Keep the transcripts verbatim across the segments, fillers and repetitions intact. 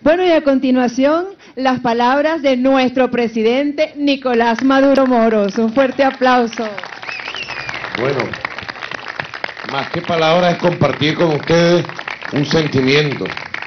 Bueno, y a continuación, las palabras de nuestro presidente Nicolás Maduro Moros. Un fuerte aplauso. Bueno, más que palabras es compartir con ustedes un sentimiento.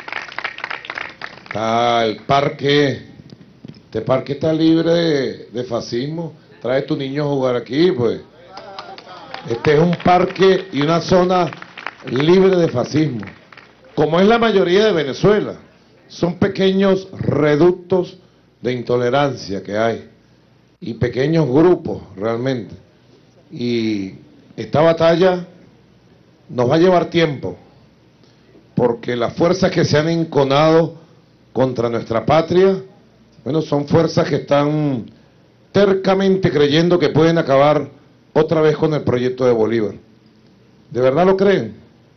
Está el parque, este parque está libre de, de fascismo. Trae tu niño a jugar aquí, pues. Este es un parque y una zona libre de fascismo, como es la mayoría de Venezuela. Son pequeños reductos de intolerancia que hay, y pequeños grupos realmente. Y esta batalla nos va a llevar tiempo, porque las fuerzas que se han enconado contra nuestra patria, bueno, son fuerzas que están tercamente creyendo que pueden acabar otra vez con el proyecto de Bolívar. ¿De verdad lo creen?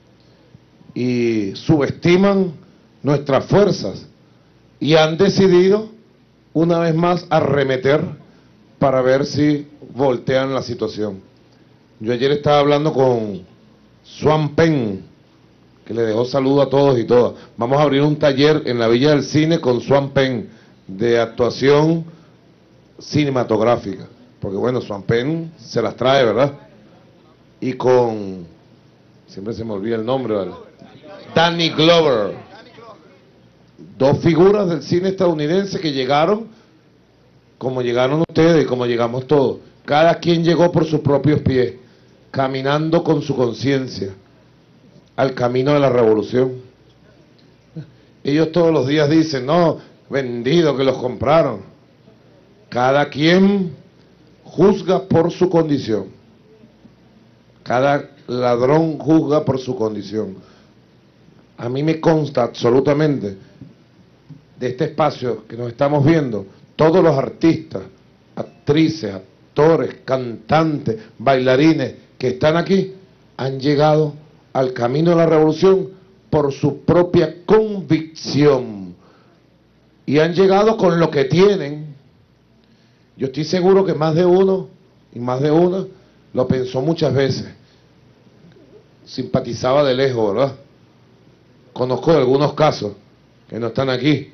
Y subestiman nuestras fuerzas y han decidido una vez más arremeter para ver si voltean la situación. Yo ayer estaba hablando con Swan Pen, que le dejó saludo a todos y todas. Vamos a abrir un taller en la Villa del Cine con Swan Pen de actuación cinematográfica, porque bueno, Swan Pen se las trae, ¿verdad? Y con, siempre se me olvida el nombre, ¿vale? Danny Glover, dos figuras del cine estadounidense que llegaron como llegaron ustedes y como llegamos todos. Cada quien llegó por sus propios pies, caminando con su conciencia al camino de la revolución. Ellos todos los días dicen, no, vendido, que los compraron. Cada quien juzga por su condición. Cada ladrón juzga por su condición. A mí me consta absolutamente de este espacio que nos estamos viendo, todos los artistas, actrices, actores, cantantes, bailarines que están aquí, han llegado al camino de la revolución por su propia convicción. Y han llegado con lo que tienen. Yo estoy seguro que más de uno y más de una lo pensó muchas veces. Simpatizaba de lejos, ¿verdad? Conozco de algunos casos que no están aquí,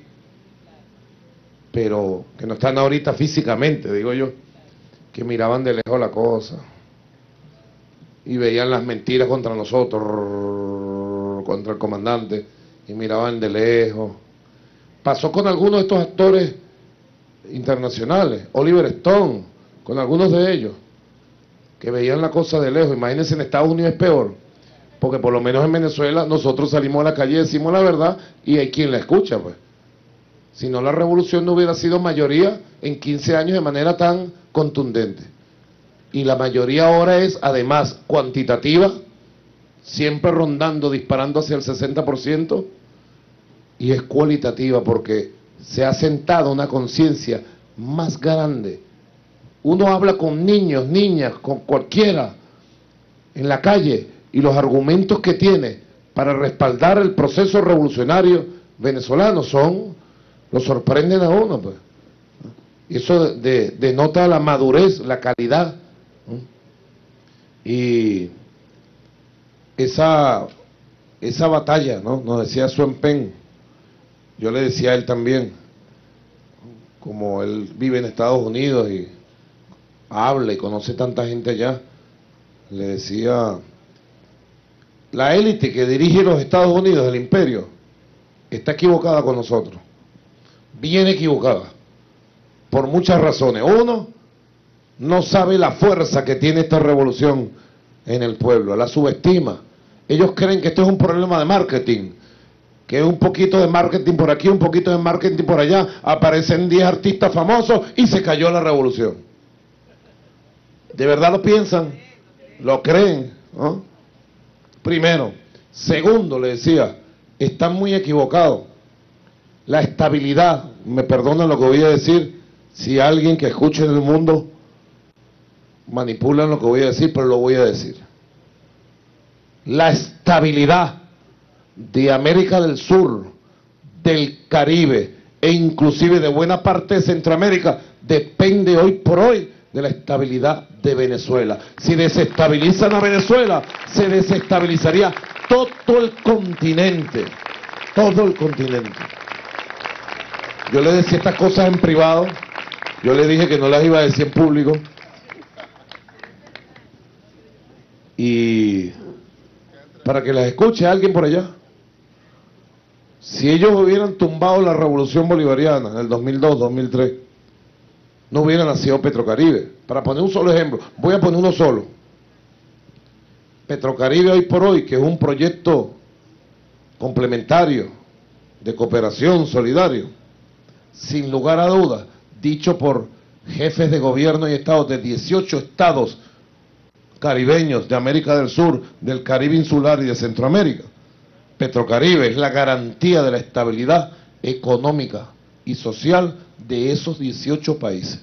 pero que no están ahorita físicamente, digo yo, que miraban de lejos la cosa y veían las mentiras contra nosotros, contra el comandante, y miraban de lejos. Pasó con algunos de estos actores internacionales, Oliver Stone, con algunos de ellos, que veían la cosa de lejos. Imagínense, en Estados Unidos es peor, porque por lo menos en Venezuela nosotros salimos a la calle y decimos la verdad y hay quien la escucha, pues. Si no, la revolución no hubiera sido mayoría en quince años de manera tan contundente. Y la mayoría ahora es, además, cuantitativa, siempre rondando, disparando hacia el sesenta por ciento, y es cualitativa porque se ha sentado una conciencia más grande. Uno habla con niños, niñas, con cualquiera en la calle, y los argumentos que tiene para respaldar el proceso revolucionario venezolano son, lo sorprenden a uno, pues. Y eso de, denota la madurez, la calidad, ¿no? Y esa, esa batalla, ¿no? Nos decía Swan Pen, yo le decía a él también, como él vive en Estados Unidos y habla y conoce tanta gente allá, le decía, la élite que dirige los Estados Unidos, el imperio, está equivocada con nosotros, bien equivocada, por muchas razones. Uno, no sabe la fuerza que tiene esta revolución en el pueblo, la subestima. Ellos creen que esto es un problema de marketing, que es un poquito de marketing por aquí, un poquito de marketing por allá, aparecen diez artistas famosos y se cayó la revolución. ¿De verdad lo piensan? ¿Lo creen? ¿No? Primero. Segundo, le decía, están muy equivocados. La estabilidad, me perdonan lo que voy a decir, si alguien que escuche en el mundo manipula lo que voy a decir, pero lo voy a decir. La estabilidad de América del Sur, del Caribe e inclusive de buena parte de Centroamérica depende hoy por hoy de la estabilidad de Venezuela. Si desestabilizan a Venezuela, se desestabilizaría todo el continente, todo el continente. yo le decía estas cosas en privado, yo le dije que no las iba a decir en público. Y para que las escuche alguien por allá. Si ellos hubieran tumbado la revolución bolivariana en el dos mil dos, dos mil tres, no hubiera nacido Petrocaribe. Para poner un solo ejemplo, voy a poner uno solo. Petrocaribe hoy por hoy, que es un proyecto complementario de cooperación solidario, sin lugar a dudas, dicho por jefes de gobierno y estados de dieciocho estados caribeños de América del Sur, del Caribe insular y de Centroamérica. Petrocaribe es la garantía de la estabilidad económica y social de esos dieciocho países.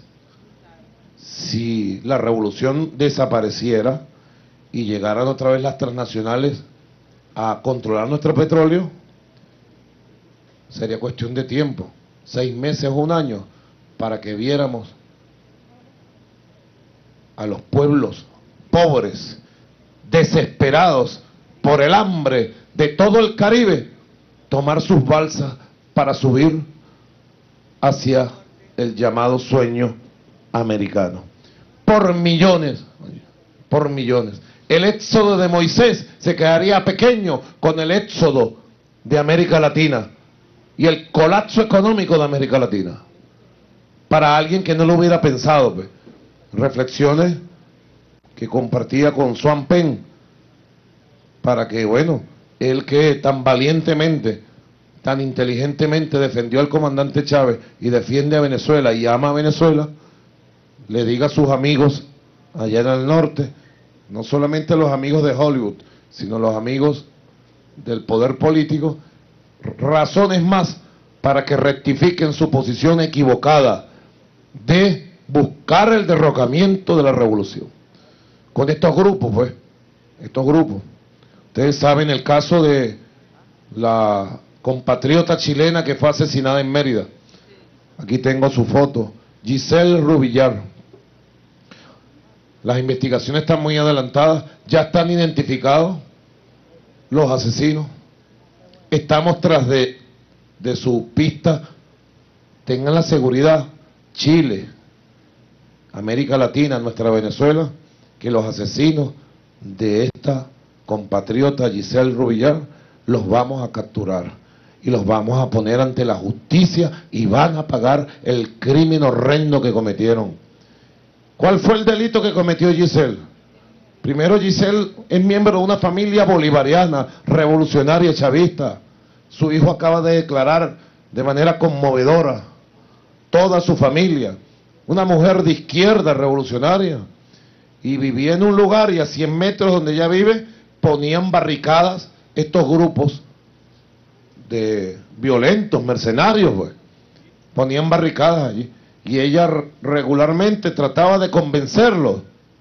Si la revolución desapareciera y llegaran otra vez las transnacionales a controlar nuestro petróleo, sería cuestión de tiempo, seis meses o un año, para que viéramos a los pueblos pobres, desesperados por el hambre de todo el Caribe, tomar sus balsas para subir hacia el llamado sueño americano. Por millones, por millones. El éxodo de Moisés se quedaría pequeño con el éxodo de América Latina y el colapso económico de América Latina. Para alguien que no lo hubiera pensado, pues. Reflexiones que compartía con Swan Penn, para que, bueno, él que tan valientemente, tan inteligentemente defendió al comandante Chávez y defiende a Venezuela y ama a Venezuela, le diga a sus amigos allá en el norte, no solamente los amigos de Hollywood, sino los amigos del poder político, razones más para que rectifiquen su posición equivocada de buscar el derrocamiento de la revolución. Con estos grupos, pues, estos grupos. Ustedes saben el caso de la compatriota chilena que fue asesinada en Mérida. Aquí tengo su foto, Giselle Rubillar. Las investigaciones están muy adelantadas, ya están identificados los asesinos. Estamos tras de, de su pista. Tengan la seguridad, Chile, América Latina, nuestra Venezuela, que los asesinos de esta compatriota Giselle Rubillar los vamos a capturar y los vamos a poner ante la justicia y van a pagar el crimen horrendo que cometieron. ¿Cuál fue el delito que cometió Giselle? Primero, Giselle es miembro de una familia bolivariana, revolucionaria, chavista. Su hijo acaba de declarar de manera conmovedora, toda su familia, una mujer de izquierda revolucionaria, y vivía en un lugar, y a cien metros donde ella vive, ponían barricadas estos grupos de violentos, mercenarios, pues. Ponían barricadas allí, y ella regularmente trataba de convencerlos.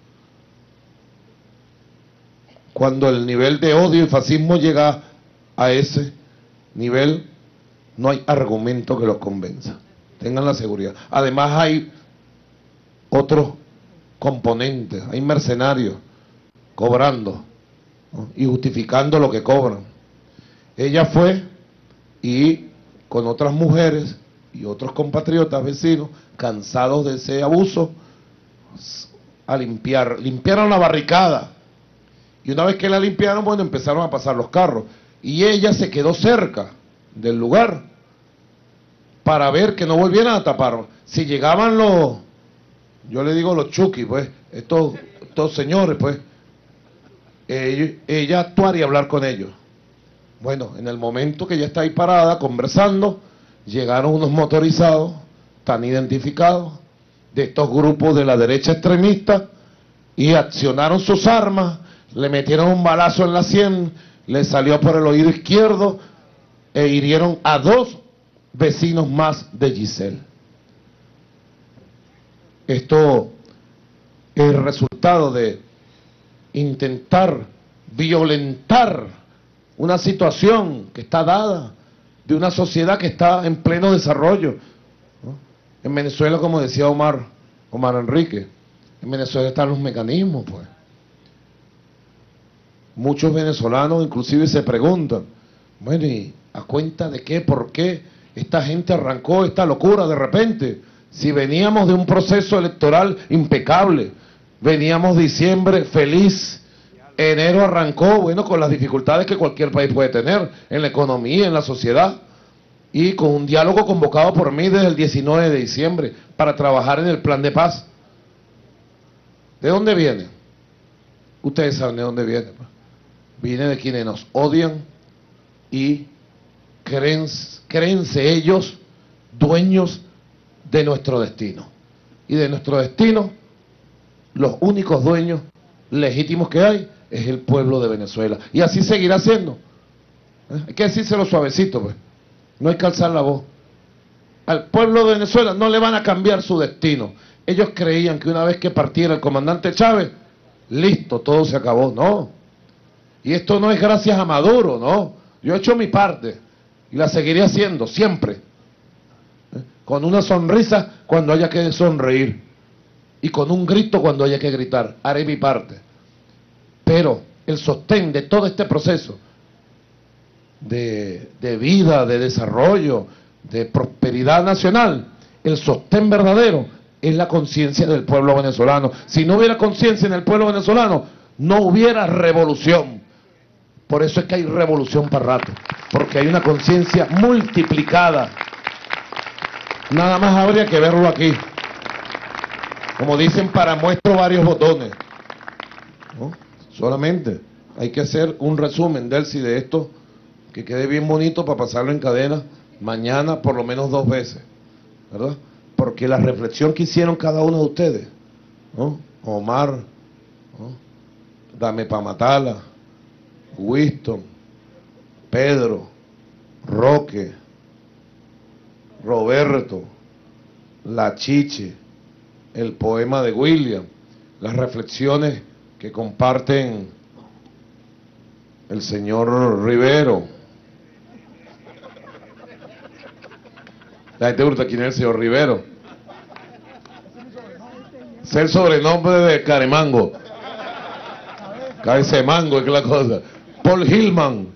Cuando el nivel de odio y fascismo llega a ese nivel, no hay argumento que los convenza. Tengan la seguridad. Además hay otros componentes, hay mercenarios cobrando, ¿no? Y justificando lo que cobran. Ella fue y con otras mujeres y otros compatriotas vecinos, cansados de ese abuso, a limpiar, limpiaron la barricada, y una vez que la limpiaron, bueno, empezaron a pasar los carros, y ella se quedó cerca del lugar para ver que no volvieran a tapar. Si llegaban los, yo le digo los chuquis, pues, estos, estos señores, pues, ella, ella actuar y hablar con ellos. Bueno, en el momento que ella está ahí parada, conversando, llegaron unos motorizados, tan identificados, de estos grupos de la derecha extremista, y accionaron sus armas, le metieron un balazo en la sien, le salió por el oído izquierdo, e hirieron a dos vecinos más de Giselle. Esto es el resultado de intentar violentar una situación que está dada, de una sociedad que está en pleno desarrollo, ¿no? En Venezuela, como decía Omar, Omar Enrique, en Venezuela están los mecanismos, pues. Muchos venezolanos inclusive se preguntan, bueno, ¿y a cuenta de qué, por qué esta gente arrancó esta locura de repente? Si veníamos de un proceso electoral impecable, veníamos diciembre feliz, enero arrancó, bueno, con las dificultades que cualquier país puede tener, en la economía, en la sociedad, y con un diálogo convocado por mí desde el diecinueve de diciembre, para trabajar en el plan de paz. ¿De dónde viene? Ustedes saben de dónde viene. Viene de quienes nos odian y creen, créense ellos dueños de nuestro destino. Y de nuestro destino, los únicos dueños legítimos que hay es el pueblo de Venezuela. Y así seguirá siendo. ¿Eh? Hay que decírselo suavecito, pues. No hay que alzar la voz. Al pueblo de Venezuela no le van a cambiar su destino. Ellos creían que una vez que partiera el comandante Chávez, listo, todo se acabó. No. Y esto no es gracias a Maduro, no. Yo he hecho mi parte y la seguiré haciendo siempre. ¿Eh? Con una sonrisa cuando haya que sonreír y con un grito cuando haya que gritar. Haré mi parte. Pero el sostén de todo este proceso de, de vida, de desarrollo, de prosperidad nacional, el sostén verdadero es la conciencia del pueblo venezolano. Si no hubiera conciencia en el pueblo venezolano, no hubiera revolución. Por eso es que hay revolución para rato, porque hay una conciencia multiplicada. Nada más habría que verlo aquí. Como dicen, para muestro varios botones, ¿no? Solamente hay que hacer un resumen del si de esto, que quede bien bonito para pasarlo en cadena mañana por lo menos dos veces, ¿verdad? Porque la reflexión que hicieron cada uno de ustedes, ¿no? Omar, ¿no? Dame pa' matarla, Winston, Pedro, Roque, Roberto, La Chiche, el poema de William, las reflexiones que comparten el señor Rivero. La gente pregunta quién es el señor Rivero. Es el sobrenombre de Caremango. Cabeza de mango es la cosa. Paul Hillman.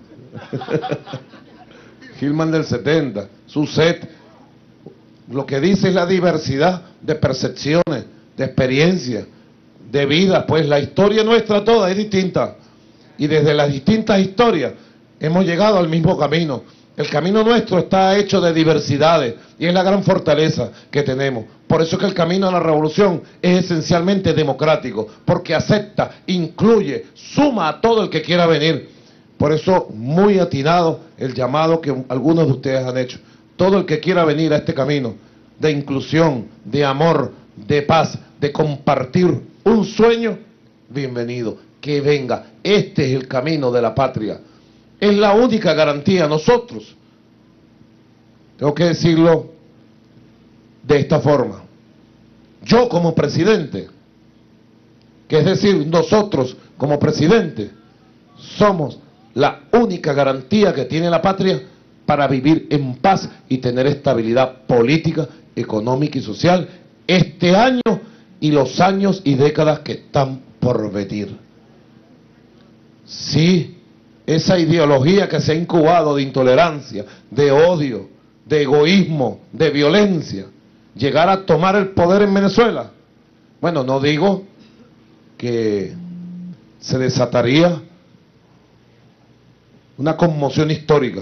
Hillman del setenta. Su set. Lo que dice es la diversidad de percepciones, de experiencias, de vida. Pues la historia nuestra toda es distinta. Y desde las distintas historias hemos llegado al mismo camino. El camino nuestro está hecho de diversidades y es la gran fortaleza que tenemos. Por eso es que el camino a la revolución es esencialmente democrático, porque acepta, incluye, suma a todo el que quiera venir. Por eso, muy atinado el llamado que algunos de ustedes han hecho. Todo el que quiera venir a este camino de inclusión, de amor, de paz, de compartir un sueño, bienvenido, que venga. Este es el camino de la patria. Es la única garantía. Nosotros, tengo que decirlo de esta forma, yo como presidente, que es decir, nosotros como presidente, somos la única garantía que tiene la patria para vivir en paz y tener estabilidad política, económica y social este año y los años y décadas que están por venir. Sí, esa ideología que se ha incubado de intolerancia, de odio, de egoísmo, de violencia, llegar a tomar el poder en Venezuela. Bueno, no digo que se desataría una conmoción histórica.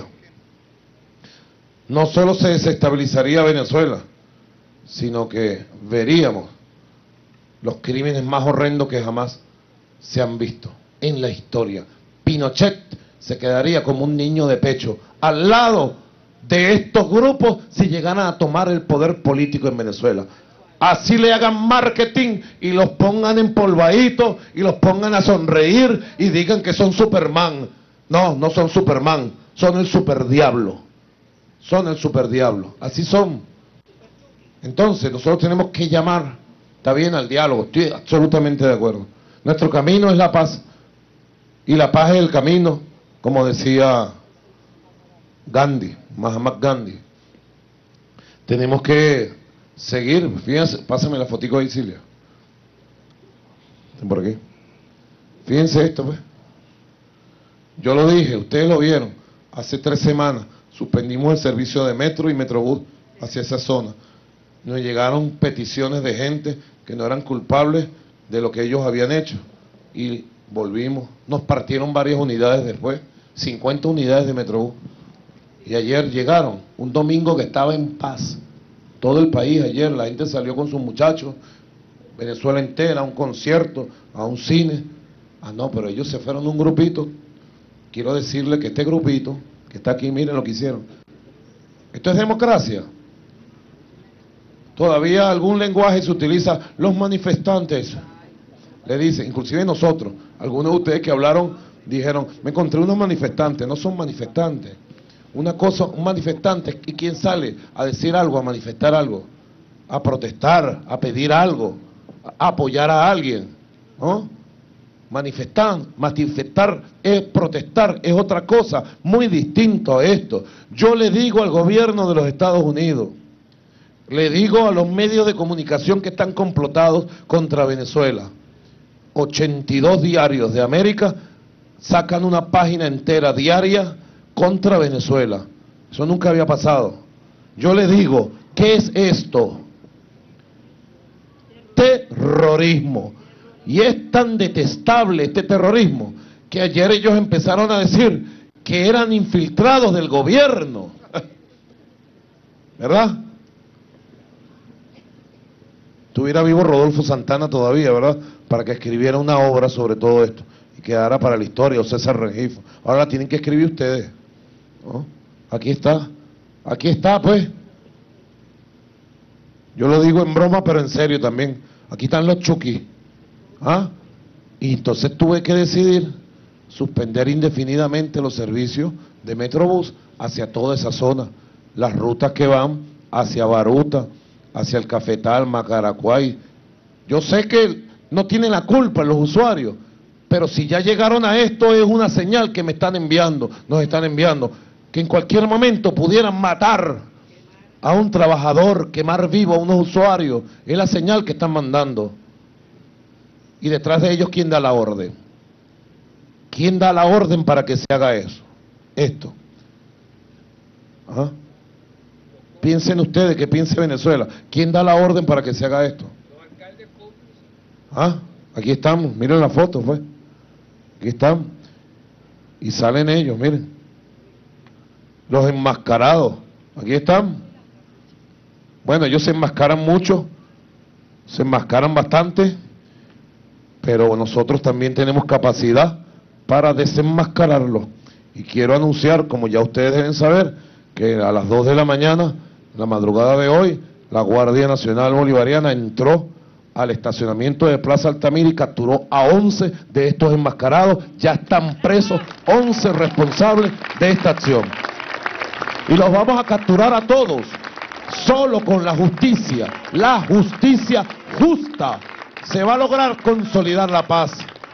No solo se desestabilizaría Venezuela, sino que veríamos los crímenes más horrendos que jamás se han visto en la historia. Pinochet se quedaría como un niño de pecho al lado de estos grupos si llegaran a tomar el poder político en Venezuela. Así le hagan marketing y los pongan empolvaditos y los pongan a sonreír y digan que son Superman. No, no son Superman, son el superdiablo. Son el superdiablo, así son. Entonces nosotros tenemos que llamar, está bien, al diálogo, estoy absolutamente de acuerdo. Nuestro camino es la paz. Y la paz es el camino, como decía Gandhi, Mahatma Gandhi. Tenemos que seguir, fíjense, pásame la fotico ahí, Silvia. Por aquí. Fíjense esto, pues. Yo lo dije, ustedes lo vieron, hace tres semanas, suspendimos el servicio de metro y metrobús hacia esa zona. Nos llegaron peticiones de gente que no eran culpables de lo que ellos habían hecho y volvimos. Nos partieron varias unidades después, cincuenta unidades de metrobús. Y ayer llegaron, un domingo que estaba en paz. Todo el país ayer, la gente salió con sus muchachos, Venezuela entera, a un concierto, a un cine. Ah, no, pero ellos se fueron un grupito. Quiero decirle que este grupito, que está aquí, miren lo que hicieron. Esto es democracia. Todavía algún lenguaje se utiliza, los manifestantes. Le dicen, inclusive nosotros, algunos de ustedes que hablaron, dijeron, me encontré unos manifestantes, no son manifestantes. Una cosa, un manifestante, ¿y quién sale a decir algo, a manifestar algo? A protestar, a pedir algo, a apoyar a alguien, ¿no? Manifestar, manifestar es protestar, es otra cosa, muy distinto a esto. Yo le digo al gobierno de los Estados Unidos, le digo a los medios de comunicación que están complotados contra Venezuela, ochenta y dos diarios de América sacan una página entera diaria contra Venezuela. Eso nunca había pasado. Yo le digo, ¿qué es esto? Terrorismo. Y es tan detestable este terrorismo que ayer ellos empezaron a decir que eran infiltrados del gobierno. ¿Verdad? Estuviera vivo Rodolfo Santana todavía, ¿verdad? Para que escribiera una obra sobre todo esto y quedara para la historia, o César Rengifo. Ahora la tienen que escribir ustedes, ¿no? Aquí está, aquí está pues. Yo lo digo en broma, pero en serio también. Aquí están los Chuquis. ¿Ah? Y entonces tuve que decidir suspender indefinidamente los servicios de Metrobús hacia toda esa zona. Las rutas que van hacia Baruta, hacia el Cafetal, Macaracuay. Yo sé que no tienen la culpa los usuarios, pero si ya llegaron a esto es una señal que me están enviando, nos están enviando, que en cualquier momento pudieran matar a un trabajador, quemar vivo a unos usuarios, es la señal que están mandando. Y detrás de ellos, ¿quién da la orden? ¿Quién da la orden para que se haga eso? Esto. ¿Ah? Piensen ustedes, que piense Venezuela. ¿Quién da la orden para que se haga esto? ¿Ah? Aquí estamos, miren la foto, pues. Aquí estamos. Y salen ellos, miren. Los enmascarados. Aquí están. Bueno, ellos se enmascaran mucho, se enmascaran bastante, pero nosotros también tenemos capacidad para desenmascararlo. Y quiero anunciar, como ya ustedes deben saber, que a las dos de la mañana, la madrugada de hoy, la Guardia Nacional Bolivariana entró al estacionamiento de Plaza Altamira y capturó a once de estos enmascarados. Ya están presos once responsables de esta acción. Y los vamos a capturar a todos, solo con la justicia, la justicia justa, se va a lograr consolidar la paz.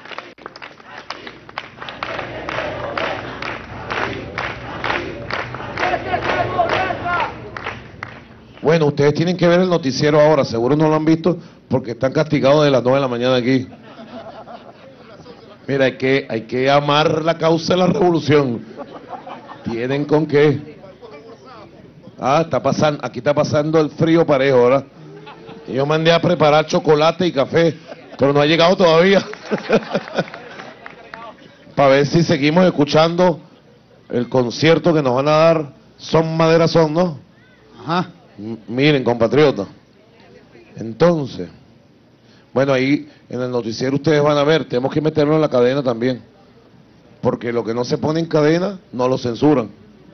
Bueno, ustedes tienen que ver el noticiero ahora, seguro no lo han visto porque están castigados de las nueve de la mañana aquí. Mira, hay que, hay que amar la causa de la revolución. ¿Tienen con qué? Ah, está pasando, aquí está pasando el frío parejo, ¿verdad? Y yo mandé a preparar chocolate y café, pero no ha llegado todavía. Para ver si seguimos escuchando el concierto que nos van a dar. Son Madera Son, ¿no? Ajá. M miren, compatriotas. Entonces, bueno, ahí en el noticiero ustedes van a ver, tenemos que meterlo en la cadena también. Porque lo que no se pone en cadena, no lo censuran.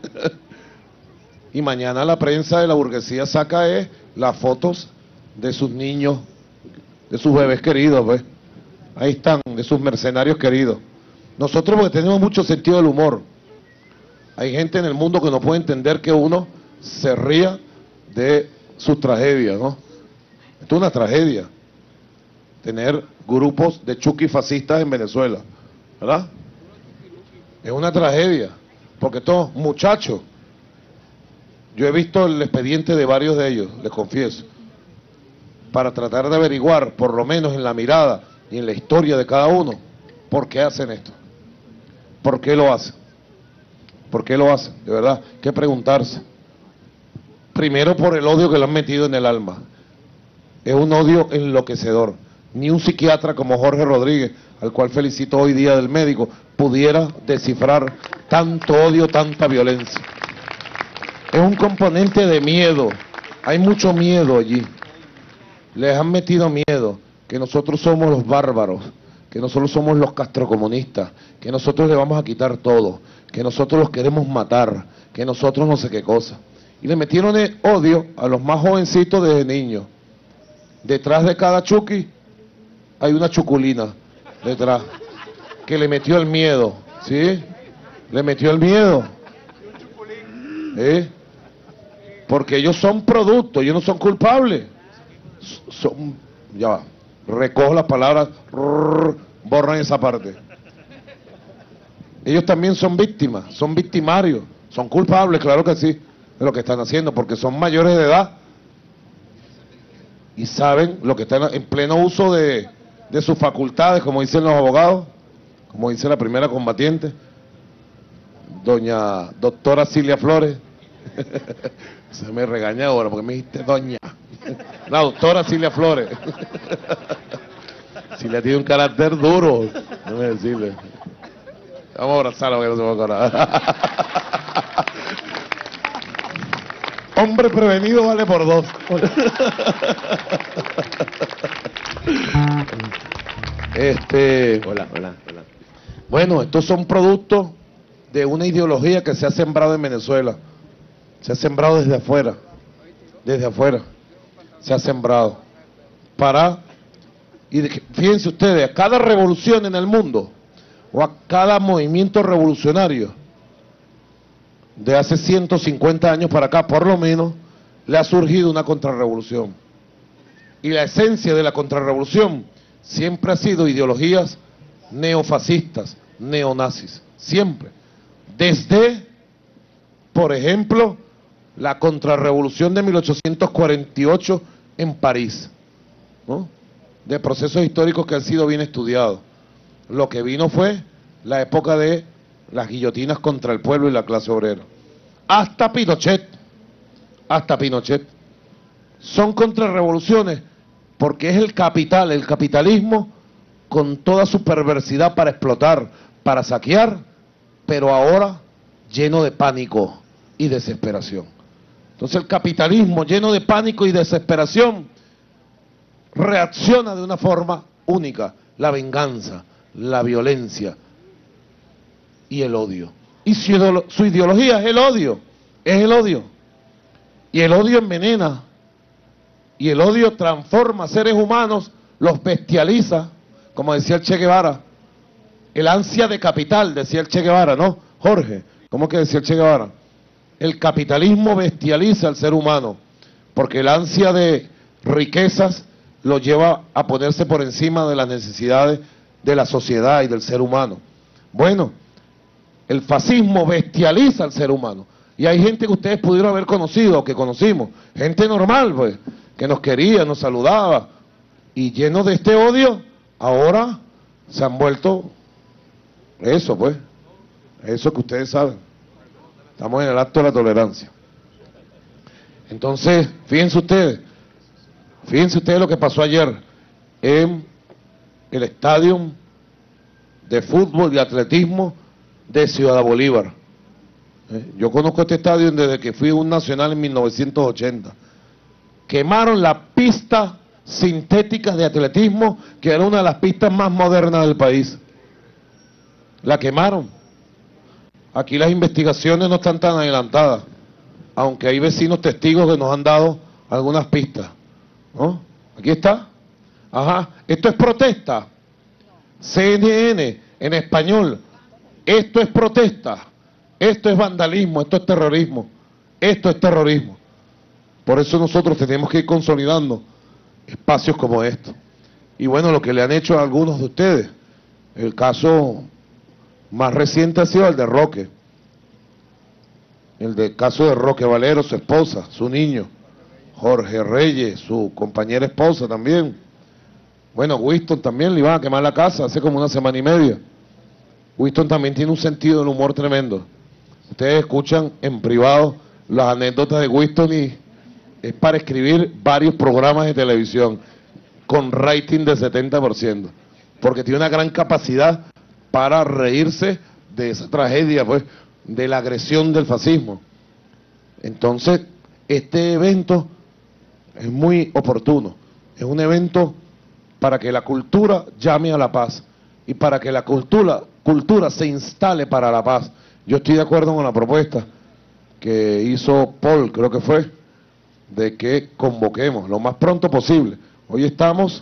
Y mañana la prensa de la burguesía saca eh, las fotos de sus niños, de sus bebés queridos, ¿ves? Ahí están, de sus mercenarios queridos. Nosotros porque tenemos mucho sentido del humor. Hay gente en el mundo que no puede entender que uno se ría de sus tragedias, ¿no? Esto es una tragedia, tener grupos de chuquis fascistas en Venezuela, ¿verdad? Es una tragedia, porque todos muchachos, yo he visto el expediente de varios de ellos, les confieso, para tratar de averiguar, por lo menos en la mirada y en la historia de cada uno, por qué hacen esto, por qué lo hacen. ¿Por qué lo hacen? De verdad, hay que preguntarse. Primero por el odio que le han metido en el alma. Es un odio enloquecedor. Ni un psiquiatra como Jorge Rodríguez, al cual felicito hoy día del médico, pudiera descifrar tanto odio, tanta violencia. Es un componente de miedo. Hay mucho miedo allí. Les han metido miedo, que nosotros somos los bárbaros, que nosotros somos los castrocomunistas, que nosotros le vamos a quitar todo, que nosotros los queremos matar, que nosotros no sé qué cosa. Y le metieron el odio a los más jovencitos desde niños. Detrás de cada chuki hay una chuculina, detrás, que le metió el miedo, ¿sí? Le metió el miedo. ¿Eh? Porque ellos son productos, ellos no son culpables. Son, ya va, recojo las palabras, rrr, borran esa parte. Ellos también son víctimas, son victimarios, son culpables, claro que sí, de lo que están haciendo, porque son mayores de edad y saben lo que están en pleno uso de, de sus facultades, como dicen los abogados, como dice la primera combatiente, doña doctora Cilia Flores. Se me regaña ahora porque me dijiste doña. La doctora Cilia Flores. Cilia tiene un carácter duro, déjame decirle. Vamos a abrazarla porque no se va a acordar. Hombre prevenido vale por dos. Este, Hola, hola, hola. bueno, estos son productos de una ideología que se ha sembrado en Venezuela. Se ha sembrado desde afuera, desde afuera, se ha sembrado. Para, y de, fíjense ustedes, a cada revolución en el mundo, o a cada movimiento revolucionario, de hace ciento cincuenta años para acá, por lo menos, le ha surgido una contrarrevolución. Y la esencia de la contrarrevolución siempre ha sido ideologías neofascistas, neonazis, siempre. Desde, por ejemplo, la contrarrevolución de mil ochocientos cuarenta y ocho en París, ¿no? De procesos históricos que han sido bien estudiados. Lo que vino fue la época de las guillotinas contra el pueblo y la clase obrera. Hasta Pinochet, hasta Pinochet. Son contrarrevoluciones porque es el capital, el capitalismo con toda su perversidad para explotar, para saquear, pero ahora lleno de pánico y desesperación. Entonces el capitalismo lleno de pánico y desesperación reacciona de una forma única, la venganza, la violencia y el odio. Y su, ideolo su ideología es el odio, es el odio. Y el odio envenena, y el odio transforma a seres humanos, los bestializa, como decía el Che Guevara. El ansia de capital, decía el Che Guevara, ¿no? Jorge, ¿cómo que decía el Che Guevara? El capitalismo bestializa al ser humano, porque el ansia de riquezas lo lleva a ponerse por encima de las necesidades de la sociedad y del ser humano. Bueno, el fascismo bestializa al ser humano. Y hay gente que ustedes pudieron haber conocido, o que conocimos, gente normal, pues, que nos quería, nos saludaba, y llenos de este odio, ahora se han vuelto eso, pues, eso que ustedes saben. Estamos en el acto de la tolerancia. Entonces, fíjense ustedes, fíjense ustedes lo que pasó ayer en el estadio de fútbol y atletismo de Ciudad Bolívar. ¿Eh? Yo conozco este estadio desde que fui un nacional en mil novecientos ochenta. Quemaron la pista sintética de atletismo, que era una de las pistas más modernas del país. La quemaron. Aquí las investigaciones no están tan adelantadas, aunque hay vecinos testigos que nos han dado algunas pistas, ¿no? Aquí está. Ajá. Esto es protesta. C N N en español. Esto es protesta. Esto es vandalismo. Esto es terrorismo. Esto es terrorismo. Por eso nosotros tenemos que ir consolidando espacios como estos. Y bueno, lo que le han hecho a algunos de ustedes, el caso más reciente ha sido el de Roque, el del caso de Roque Valero, su esposa, su niño, Jorge Reyes, su compañera esposa también. Bueno, Winston también le iban a quemar la casa hace como una semana y media. Winston también tiene un sentido del humor tremendo. Ustedes escuchan en privado las anécdotas de Winston y es para escribir varios programas de televisión con rating de setenta por ciento, porque tiene una gran capacidad para reírse de esa tragedia, pues, de la agresión del fascismo. Entonces, este evento es muy oportuno, es un evento para que la cultura llame a la paz y para que la cultura, cultura se instale para la paz. Yo estoy de acuerdo con la propuesta que hizo Paul, creo que fue, de que convoquemos lo más pronto posible. Hoy estamos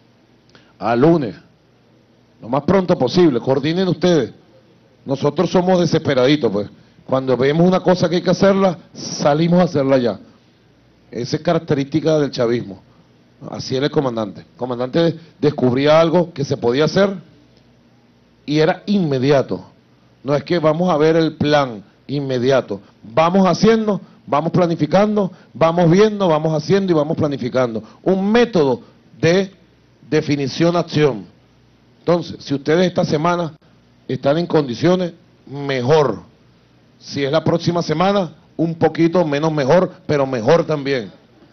a lunes, lo más pronto posible, coordinen ustedes. Nosotros somos desesperaditos, pues. Cuando vemos una cosa que hay que hacerla, salimos a hacerla ya. Esa es característica del chavismo. Así era el comandante. El comandante descubría algo que se podía hacer y era inmediato. No es que vamos a ver el plan inmediato. Vamos haciendo, vamos planificando, vamos viendo, vamos haciendo y vamos planificando. Un método de definición-acción. Entonces, si ustedes esta semana están en condiciones, mejor. Si es la próxima semana, un poquito menos mejor, pero mejor también.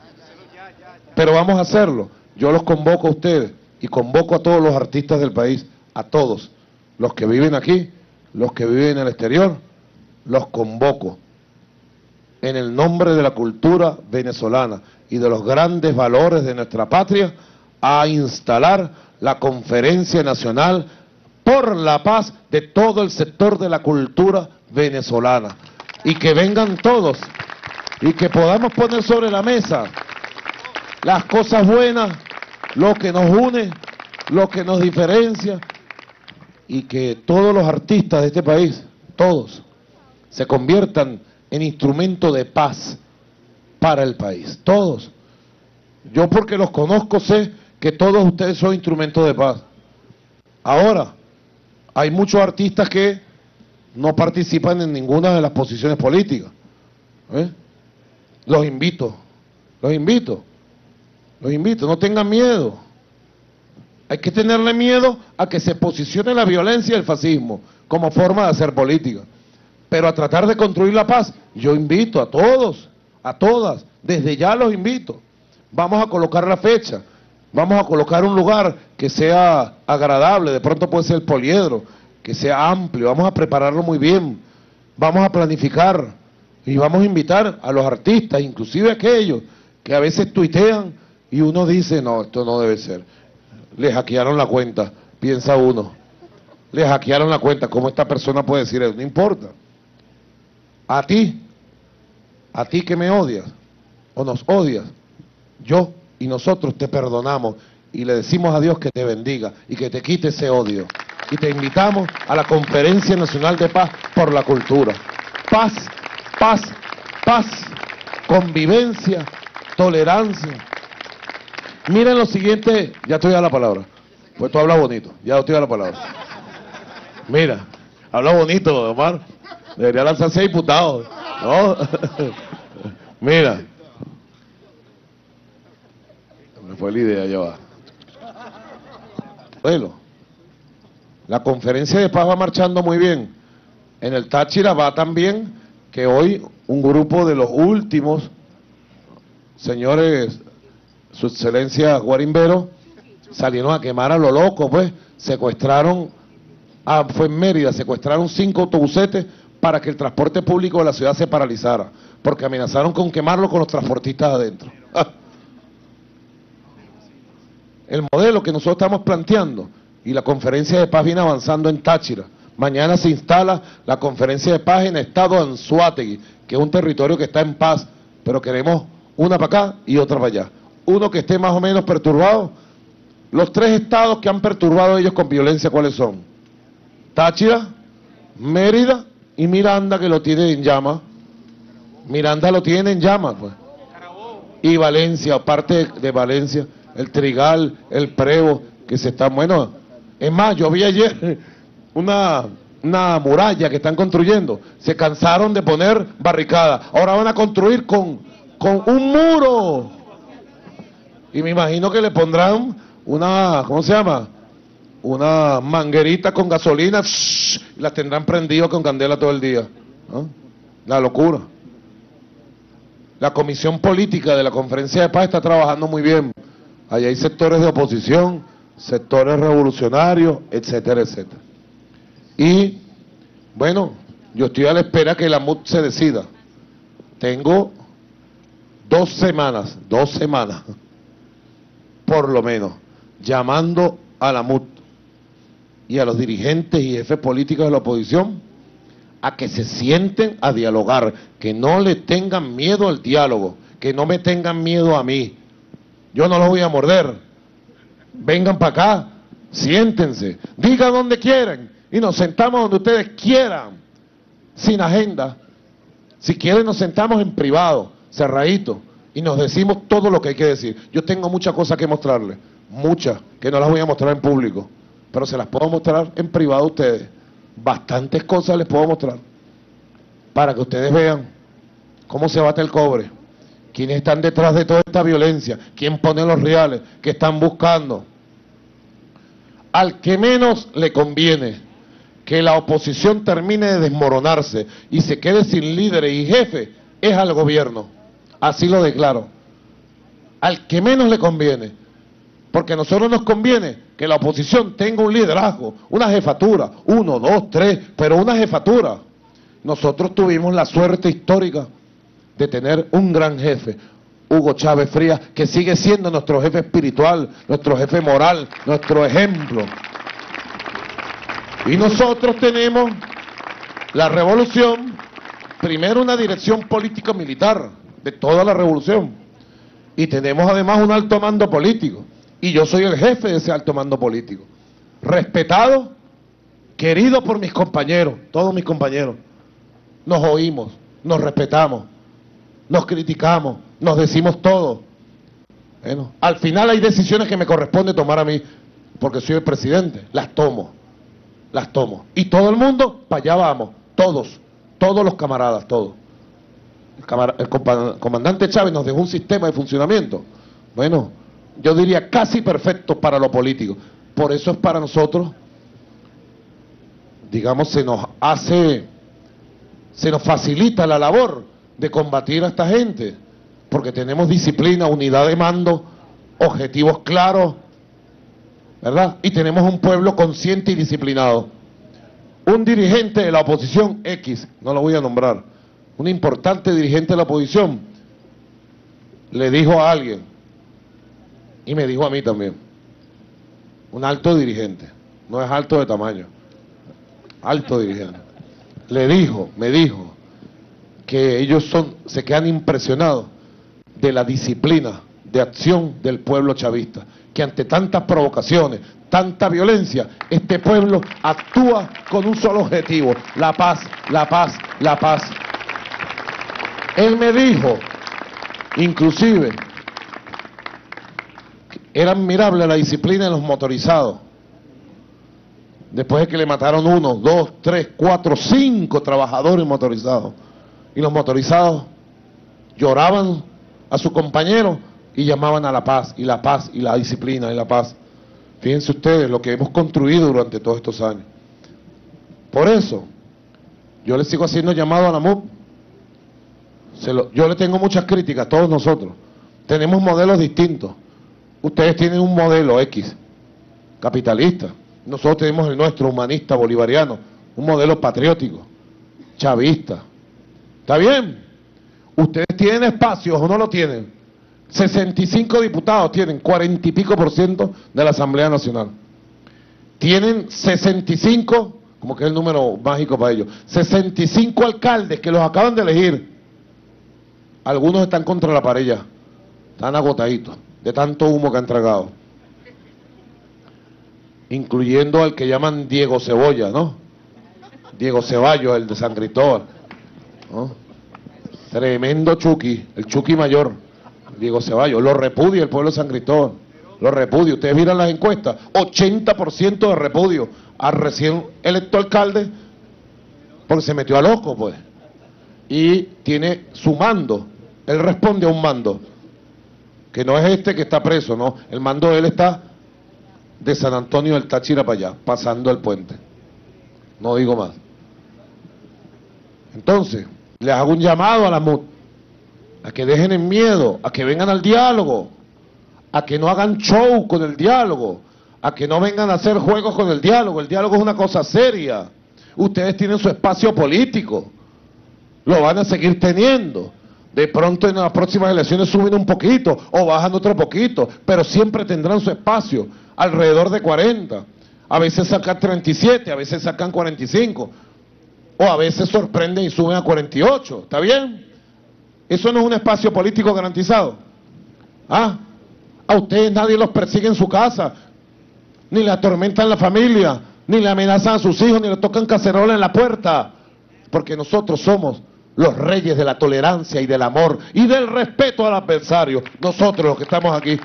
Pero vamos a hacerlo. Yo los convoco a ustedes y convoco a todos los artistas del país, a todos, los que viven aquí, los que viven en el exterior, los convoco en el nombre de la cultura venezolana y de los grandes valores de nuestra patria a instalar la Conferencia Nacional por la Paz de todo el sector de la cultura venezolana, y que vengan todos y que podamos poner sobre la mesa las cosas buenas, lo que nos une, lo que nos diferencia, y que todos los artistas de este país, todos, se conviertan en instrumento de paz para el país, todos. Yo, porque los conozco, sé que todos ustedes son instrumentos de paz. Ahora, hay muchos artistas que no participan en ninguna de las posiciones políticas. ¿Eh? Los invito, los invito, los invito, no tengan miedo. Hay que tenerle miedo a que se posicione la violencia y el fascismo como forma de hacer política. Pero a tratar de construir la paz, yo invito a todos, a todas, desde ya los invito. Vamos a colocar la fecha, vamos a colocar un lugar que sea agradable, de pronto puede ser el Poliedro, que sea amplio, vamos a prepararlo muy bien, vamos a planificar y vamos a invitar a los artistas, inclusive aquellos que a veces tuitean y uno dice, no, esto no debe ser. Le hackearon la cuenta, piensa uno. Le hackearon la cuenta, ¿cómo esta persona puede decir eso? No importa. A ti, a ti que me odias o nos odias, yo y nosotros te perdonamos y le decimos a Dios que te bendiga y que te quite ese odio. Y te invitamos a la Conferencia Nacional de Paz por la Cultura. Paz, paz, paz, convivencia, tolerancia. Miren lo siguiente, ya te voy a dar la palabra, pues tú hablas bonito, ya te voy a dar la palabra. Mira, habla bonito, Omar, debería lanzarse a diputado, ¿no? Mira, me fue la idea, ya va. Bueno, la Conferencia de Paz va marchando muy bien. En el Táchira va tan bien que hoy un grupo de los últimos señores, su excelencia Guarimbero, salieron a quemar a lo loco, pues, secuestraron, a, fue en Mérida, secuestraron cinco autobusetes para que el transporte público de la ciudad se paralizara, porque amenazaron con quemarlo con los transportistas adentro. El modelo que nosotros estamos planteando, y la Conferencia de Paz viene avanzando en Táchira. Mañana se instala la Conferencia de Paz en el estado de Anzoátegui, que es un territorio que está en paz, pero queremos una para acá y otra para allá. Uno que esté más o menos perturbado. Los tres estados que han perturbado ellos con violencia, ¿cuáles son? Táchira, Mérida y Miranda, que lo tiene en llamas. Miranda lo tiene en llamas, pues. Y Valencia, aparte de Valencia, el Trigal, el Prevo, que se están, bueno... Es más, yo vi ayer una, una muralla que están construyendo. Se cansaron de poner barricadas. Ahora van a construir con, con un muro. Y me imagino que le pondrán una, ¿cómo se llama? Una manguerita con gasolina. Shh, y las tendrán prendidas con candela todo el día. ¿no? La locura. La comisión política de la Conferencia de Paz está trabajando muy bien. Ahí hay sectores de oposición, sectores revolucionarios, etcétera, etcétera. Y, bueno, yo estoy a la espera que la M U D se decida. Tengo dos semanas, dos semanas, por lo menos, llamando a la M U D y a los dirigentes y jefes políticos de la oposición a que se sienten a dialogar, que no le tengan miedo al diálogo, que no me tengan miedo a mí. Yo no los voy a morder. Vengan para acá, siéntense, digan donde quieran y nos sentamos donde ustedes quieran, sin agenda. Si quieren nos sentamos en privado, cerradito, y nos decimos todo lo que hay que decir. Yo tengo muchas cosas que mostrarles, muchas, que no las voy a mostrar en público, pero se las puedo mostrar en privado a ustedes. Bastantes cosas les puedo mostrar, para que ustedes vean cómo se bate el cobre, quiénes están detrás de toda esta violencia, quién pone los reales, qué están buscando. Al que menos le conviene que la oposición termine de desmoronarse y se quede sin líderes y jefes, es al gobierno. Así lo declaro. Al que menos le conviene, porque a nosotros nos conviene que la oposición tenga un liderazgo, una jefatura, uno, dos, tres, pero una jefatura. Nosotros tuvimos la suerte histórica de tener un gran jefe, Hugo Chávez Frías, que sigue siendo nuestro jefe espiritual, nuestro jefe moral, nuestro ejemplo. Y nosotros tenemos la revolución, primero una dirección político-militar de toda la revolución, y tenemos además un alto mando político, y yo soy el jefe de ese alto mando político, respetado, querido por mis compañeros, todos mis compañeros. Nos oímos, nos respetamos, nos criticamos, nos decimos todo. Bueno, al final hay decisiones que me corresponde tomar a mí, porque soy el presidente, las tomo, las tomo. Y todo el mundo, para allá vamos, todos, todos los camaradas, todos. El, camar el comandante Chávez nos dejó un sistema de funcionamiento, bueno, yo diría casi perfecto para lo político. Por eso es para nosotros, digamos, se nos hace, se nos facilita la labor de combatir a esta gente, porque tenemos disciplina, unidad de mando, objetivos claros, ¿verdad? Y tenemos un pueblo consciente y disciplinado. Un dirigente de la oposición X, no lo voy a nombrar, un importante dirigente de la oposición, le dijo a alguien, y me dijo a mí también, un alto dirigente, no es alto de tamaño, alto dirigente, le dijo, me dijo, que ellos son, se quedan impresionados de la disciplina de acción del pueblo chavista, que ante tantas provocaciones, tanta violencia, este pueblo actúa con un solo objetivo, la paz, la paz, la paz. Él me dijo, inclusive, era admirable la disciplina de los motorizados. Después de que le mataron uno, dos, tres, cuatro, cinco trabajadores motorizados. Y los motorizados lloraban a sus compañeros y llamaban a la paz, y la paz, y la disciplina, y la paz. Fíjense ustedes lo que hemos construido durante todos estos años. Por eso, yo le sigo haciendo llamado a la M U D. Se lo, yo le tengo muchas críticas, todos nosotros. Tenemos modelos distintos. Ustedes tienen un modelo X, capitalista. Nosotros tenemos el nuestro, humanista, bolivariano. Un modelo patriótico, chavista. ¿Está bien? Ustedes tienen espacios o no lo tienen. sesenta y cinco diputados tienen, cuarenta y pico por ciento de la Asamblea Nacional. Tienen sesenta y cinco, como que es el número mágico para ellos, sesenta y cinco alcaldes que los acaban de elegir. Algunos están contra la pared ya, están agotaditos de tanto humo que han tragado. Incluyendo al que llaman Diego Cebolla, ¿no? Diego Ceballos, el de San Cristóbal, ¿no? Tremendo Chucky, el Chucky mayor, Diego Ceballos, lo repudia el pueblo de San Cristóbal, lo repudia. Ustedes miran las encuestas, ochenta por ciento de repudio al recién electo alcalde, porque se metió a loco, pues, y tiene su mando, él responde a un mando, que no es este que está preso, no, el mando de él está de San Antonio del Táchira para allá, pasando el puente, no digo más. Entonces, les hago un llamado a la M U D, a que dejen el miedo, a que vengan al diálogo, a que no hagan show con el diálogo, a que no vengan a hacer juegos con el diálogo. El diálogo es una cosa seria. Ustedes tienen su espacio político, lo van a seguir teniendo. De pronto en las próximas elecciones suben un poquito o bajan otro poquito, pero siempre tendrán su espacio, alrededor de cuarenta. A veces sacan treinta y siete, a veces sacan cuarenta y cinco, o a veces sorprenden y suben a cuarenta y ocho. ¿Está bien? Eso no es un espacio político garantizado. ¿Ah? A ustedes nadie los persigue en su casa, ni le atormentan la familia, ni le amenazan a sus hijos, ni le tocan cacerola en la puerta, porque nosotros somos los reyes de la tolerancia y del amor y del respeto al adversario, nosotros los que estamos aquí.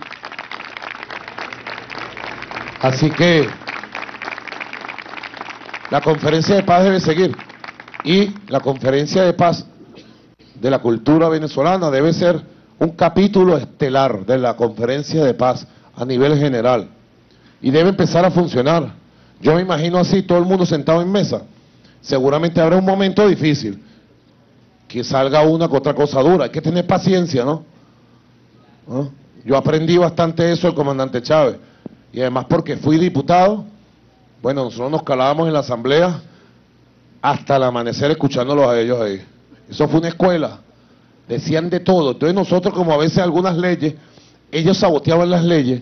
Así que la conferencia de paz debe seguir, y la conferencia de paz de la cultura venezolana debe ser un capítulo estelar de la conferencia de paz a nivel general, y debe empezar a funcionar. Yo me imagino así, todo el mundo sentado en mesa. Seguramente habrá un momento difícil, que salga una que otra cosa dura. Hay que tener paciencia, ¿no? ¿no? Yo aprendí bastante eso del comandante Chávez, y además porque fui diputado. Bueno, nosotros nos calábamos en la asamblea hasta el amanecer escuchándolos a ellos ahí. Eso fue una escuela, decían de todo. Entonces nosotros, como a veces algunas leyes, ellos saboteaban las leyes,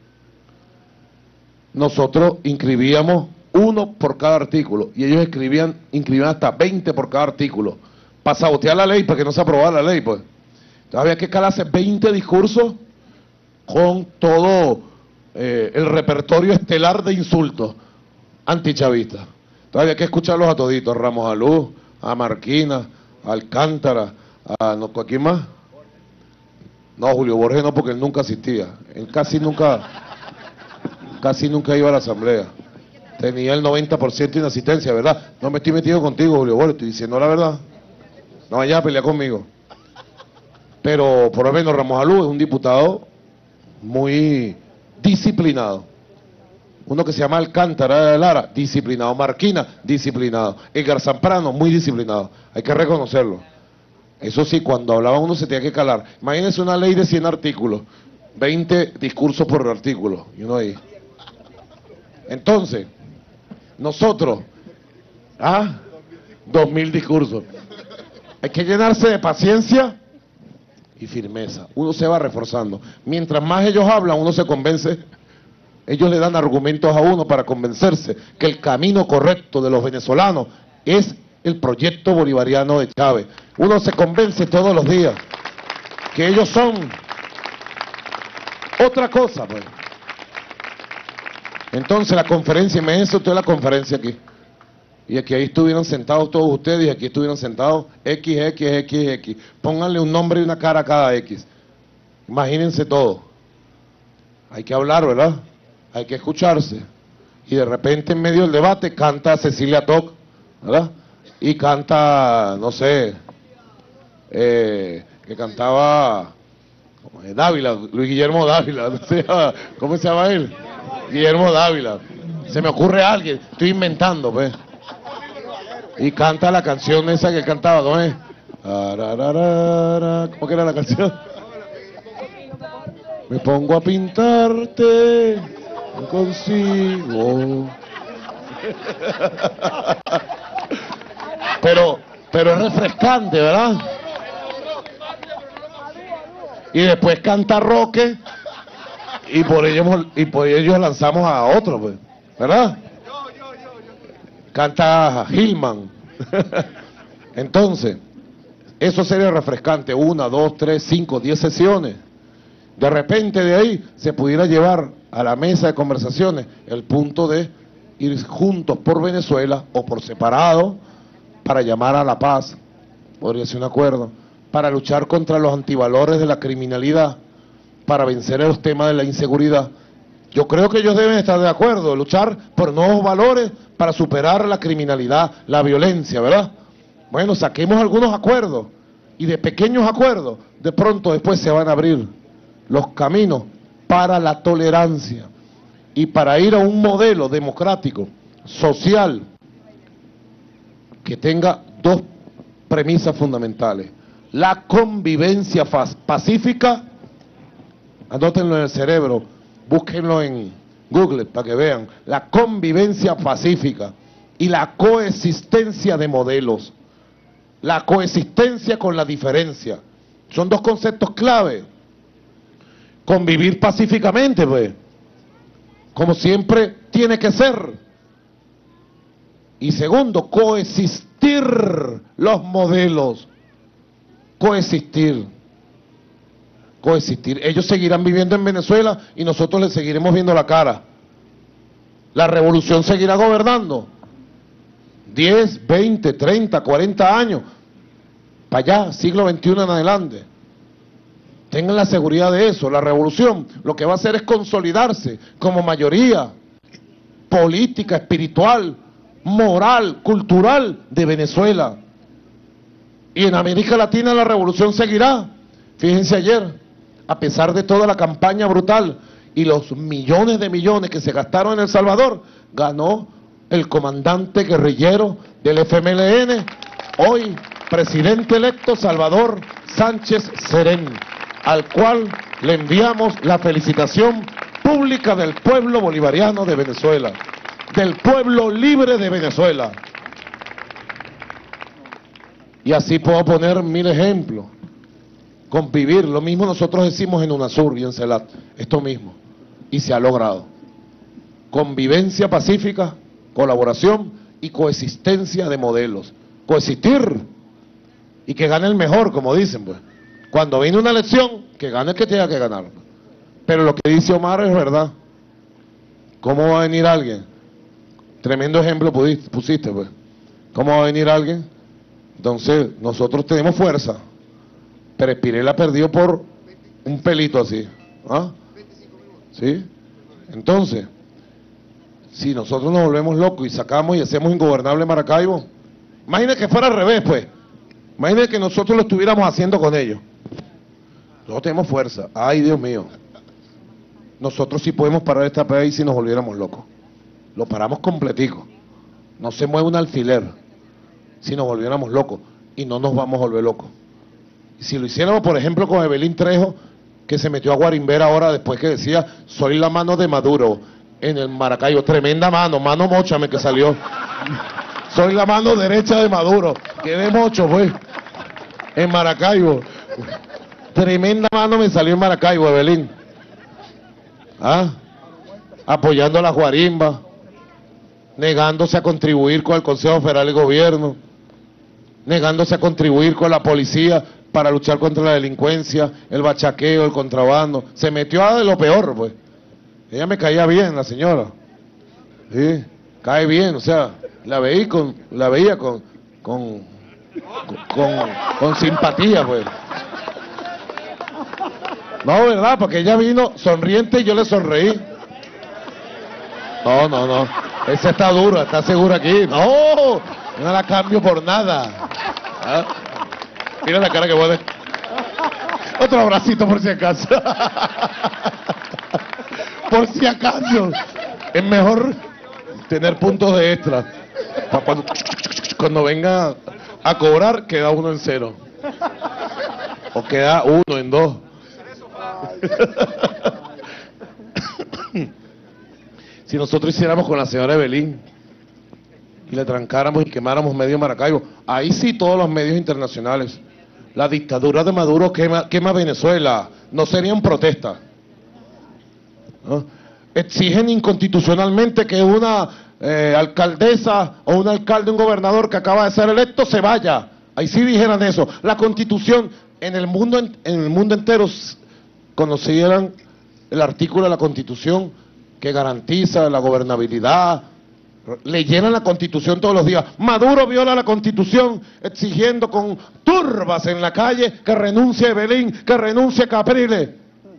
nosotros inscribíamos uno por cada artículo, y ellos escribían, inscribían hasta veinte por cada artículo, para sabotear la ley, para que no se aprobara la ley, pues. Entonces había que calarse veinte discursos con todo eh, el repertorio estelar de insultos antichavistas. Entonces había que escucharlos a toditos, a Ramos Aluz, a Marquina, a Alcántara, a no, ¿a quién más? No, Julio Borges no, porque él nunca asistía, él casi nunca, casi nunca iba a la asamblea. Tenía el noventa por ciento de inasistencia, ¿verdad? No me estoy metido contigo, Julio Borges, estoy diciendo la verdad. No vaya a pelear conmigo. Pero por lo menos Ramos Aluz es un diputado muy disciplinado. Uno que se llama Alcántara de Lara, disciplinado. Marquina, disciplinado. Edgar Zamprano, muy disciplinado. Hay que reconocerlo. Eso sí, cuando hablaba uno se tenía que calar. Imagínense una ley de cien artículos, veinte discursos por artículo, y uno ahí. Entonces, nosotros, ah, dos mil discursos. Hay que llenarse de paciencia y firmeza. Uno se va reforzando. Mientras más ellos hablan, uno se convence. Ellos le dan argumentos a uno para convencerse que el camino correcto de los venezolanos es el proyecto bolivariano de Chávez. Uno se convence todos los días que ellos son otra cosa, pues. Entonces la conferencia, imagínense usted la conferencia aquí, y aquí ahí estuvieron sentados todos ustedes, y aquí estuvieron sentados X, X, X, X. Pónganle un nombre y una cara a cada X. Imagínense todo. Hay que hablar, ¿verdad? Hay que escucharse. Y de repente en medio del debate canta Cecilia Toc, ¿verdad? Y canta, no sé, eh, que cantaba Dávila, Luis Guillermo Dávila, ¿cómo se llama él? Guillermo Dávila. Se me ocurre alguien, estoy inventando, pues. Y canta la canción esa que él cantaba, ¿no es? ¿Cómo que era la canción? Me pongo a pintarte, no consigo. Pero, pero es refrescante, ¿verdad? Y después canta Roque, y por ellos, y por ellos lanzamos a otro, pues, ¿verdad? Canta Hillman. Entonces, eso sería refrescante, una, dos, tres, cinco, diez sesiones. De repente de ahí se pudiera llevar a la mesa de conversaciones el punto de ir juntos por Venezuela o por separado para llamar a la paz, podría ser un acuerdo, para luchar contra los antivalores de la criminalidad, para vencer los temas de la inseguridad. Yo creo que ellos deben estar de acuerdo, luchar por nuevos valores para superar la criminalidad, la violencia, ¿verdad? Bueno, saquemos algunos acuerdos, y de pequeños acuerdos, de pronto después se van a abrir los caminos para la tolerancia y para ir a un modelo democrático, social, que tenga dos premisas fundamentales. La convivencia pacífica, anótenlo en el cerebro, búsquenlo en Google para que vean, la convivencia pacífica y la coexistencia de modelos. La coexistencia con la diferencia. Son dos conceptos clave. Convivir pacíficamente, pues, como siempre tiene que ser. Y segundo, coexistir los modelos. Coexistir. Coexistir. Ellos seguirán viviendo en Venezuela y nosotros les seguiremos viendo la cara. La revolución seguirá gobernando. diez, veinte, treinta, cuarenta años. Para allá, siglo veintiuno en adelante. Tengan la seguridad de eso. La revolución lo que va a hacer es consolidarse como mayoría política, espiritual, moral, cultural de Venezuela. Y en América Latina la revolución seguirá. Fíjense ayer, a pesar de toda la campaña brutal y los millones de millones que se gastaron en El Salvador, ganó el comandante guerrillero del F M L N, hoy presidente electo Salvador Sánchez Serén, al cual le enviamos la felicitación pública del pueblo bolivariano de Venezuela, del pueblo libre de Venezuela. Y así puedo poner mil ejemplos. Convivir, lo mismo nosotros decimos en UNASUR y en CELAT, esto mismo, y se ha logrado. Convivencia pacífica, colaboración y coexistencia de modelos. Coexistir y que gane el mejor, como dicen, pues. Cuando viene una elección, que gane el que tenga que ganar. Pero lo que dice Omar es verdad. ¿Cómo va a venir alguien? Tremendo ejemplo pusiste, pues. ¿Cómo va a venir alguien? Entonces, nosotros tenemos fuerza, pero Espirela perdió por un pelito así. ¿Ah? ¿Sí? Entonces, si nosotros nos volvemos locos y sacamos y hacemos ingobernable Maracaibo, imagínate que fuera al revés, pues. Imagínate que nosotros lo estuviéramos haciendo con ellos. Nosotros tenemos fuerza. Ay, Dios mío. Nosotros sí podemos parar esta país si nos volviéramos locos. Lo paramos completico. No se mueve un alfiler si nos volviéramos locos. Y no nos vamos a volver locos. Y si lo hiciéramos, por ejemplo, con Evelyn Trejo, que se metió a Guarimbera ahora después que decía, soy la mano de Maduro en el Maracaibo. Tremenda mano, mano móchame que salió. Soy la mano derecha de Maduro. Qué de mocho, pues. En Maracaibo. Tremenda mano me salió en Maracaibo, Evelyn. ¿Ah? Apoyando a las guarimbas, negándose a contribuir con el Consejo Federal de Gobierno, negándose a contribuir con la policía para luchar contra la delincuencia, el bachaqueo, el contrabando. Se metió a de lo peor, pues. Ella me caía bien, la señora. Sí, cae bien, o sea, la veía con, la veía con, con, con, con simpatía, pues. No, ¿verdad? Porque ella vino sonriente y yo le sonreí. No, no, no. Esa está dura, está segura aquí. No, no la cambio por nada. ¿Ah? Mira la cara que pone. Otro abracito por si acaso. Por si acaso. Es mejor tener puntos de extra. Cuando, cuando venga a cobrar, queda uno en cero. O queda uno en dos. Si nosotros hiciéramos con la señora Evelyn y le trancáramos y quemáramos medio Maracaibo, ahí sí todos los medios internacionales, la dictadura de Maduro quema, quema Venezuela, no serían protestas, ¿no? Exigen inconstitucionalmente que una eh, alcaldesa o un alcalde, un gobernador que acaba de ser electo se vaya. Ahí sí dijeran eso. La Constitución en el mundo en el mundo entero conocieran el artículo de la Constitución que garantiza la gobernabilidad. Leyeran la Constitución todos los días. Maduro viola la Constitución exigiendo con turbas en la calle que renuncie Evelyn, que renuncie Capriles.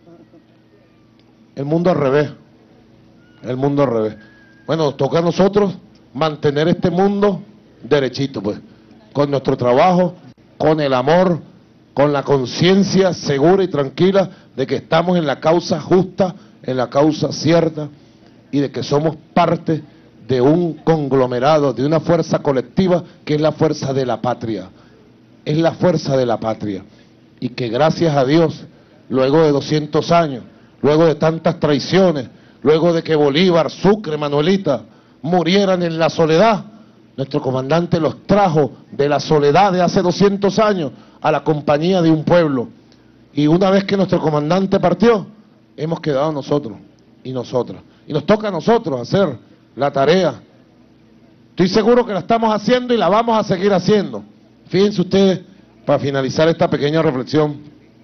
El mundo al revés. El mundo al revés. Bueno, toca a nosotros mantener este mundo derechito, pues, con nuestro trabajo, con el amor, con la conciencia segura y tranquila de que estamos en la causa justa, en la causa cierta, y de que somos parte de un conglomerado, de una fuerza colectiva que es la fuerza de la patria. es la fuerza de la patria. Y que gracias a Dios, luego de doscientos años, luego de tantas traiciones, luego de que Bolívar, Sucre, Manuelita murieran en la soledad, nuestro comandante los trajo de la soledad de hace doscientos años a la compañía de un pueblo. Y una vez que nuestro comandante partió, hemos quedado nosotros y nosotras. Y nos toca a nosotros hacer la tarea. Estoy seguro que la estamos haciendo y la vamos a seguir haciendo. Fíjense ustedes, para finalizar esta pequeña reflexión,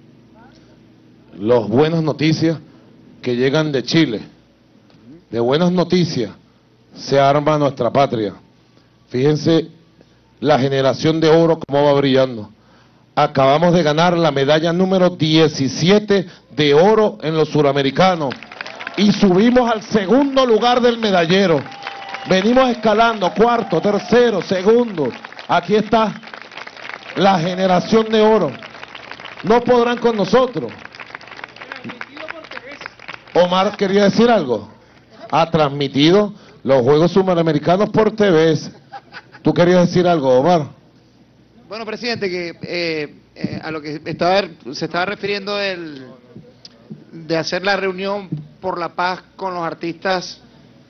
las buenas noticias que llegan de Chile. De buenas noticias se arma nuestra patria. Fíjense la generación de oro cómo va brillando. Acabamos de ganar la medalla número diecisiete de oro en los suramericanos y subimos al segundo lugar del medallero. Venimos escalando, cuarto, tercero, segundo. Aquí está la generación de oro. No podrán con nosotros. Omar quería decir algo. Ha transmitido los Juegos Suramericanos por T V. ¿Tú querías decir algo, Omar? Bueno, presidente, que eh, eh, a lo que estaba, se estaba refiriendo el, de hacer la reunión por la paz con los artistas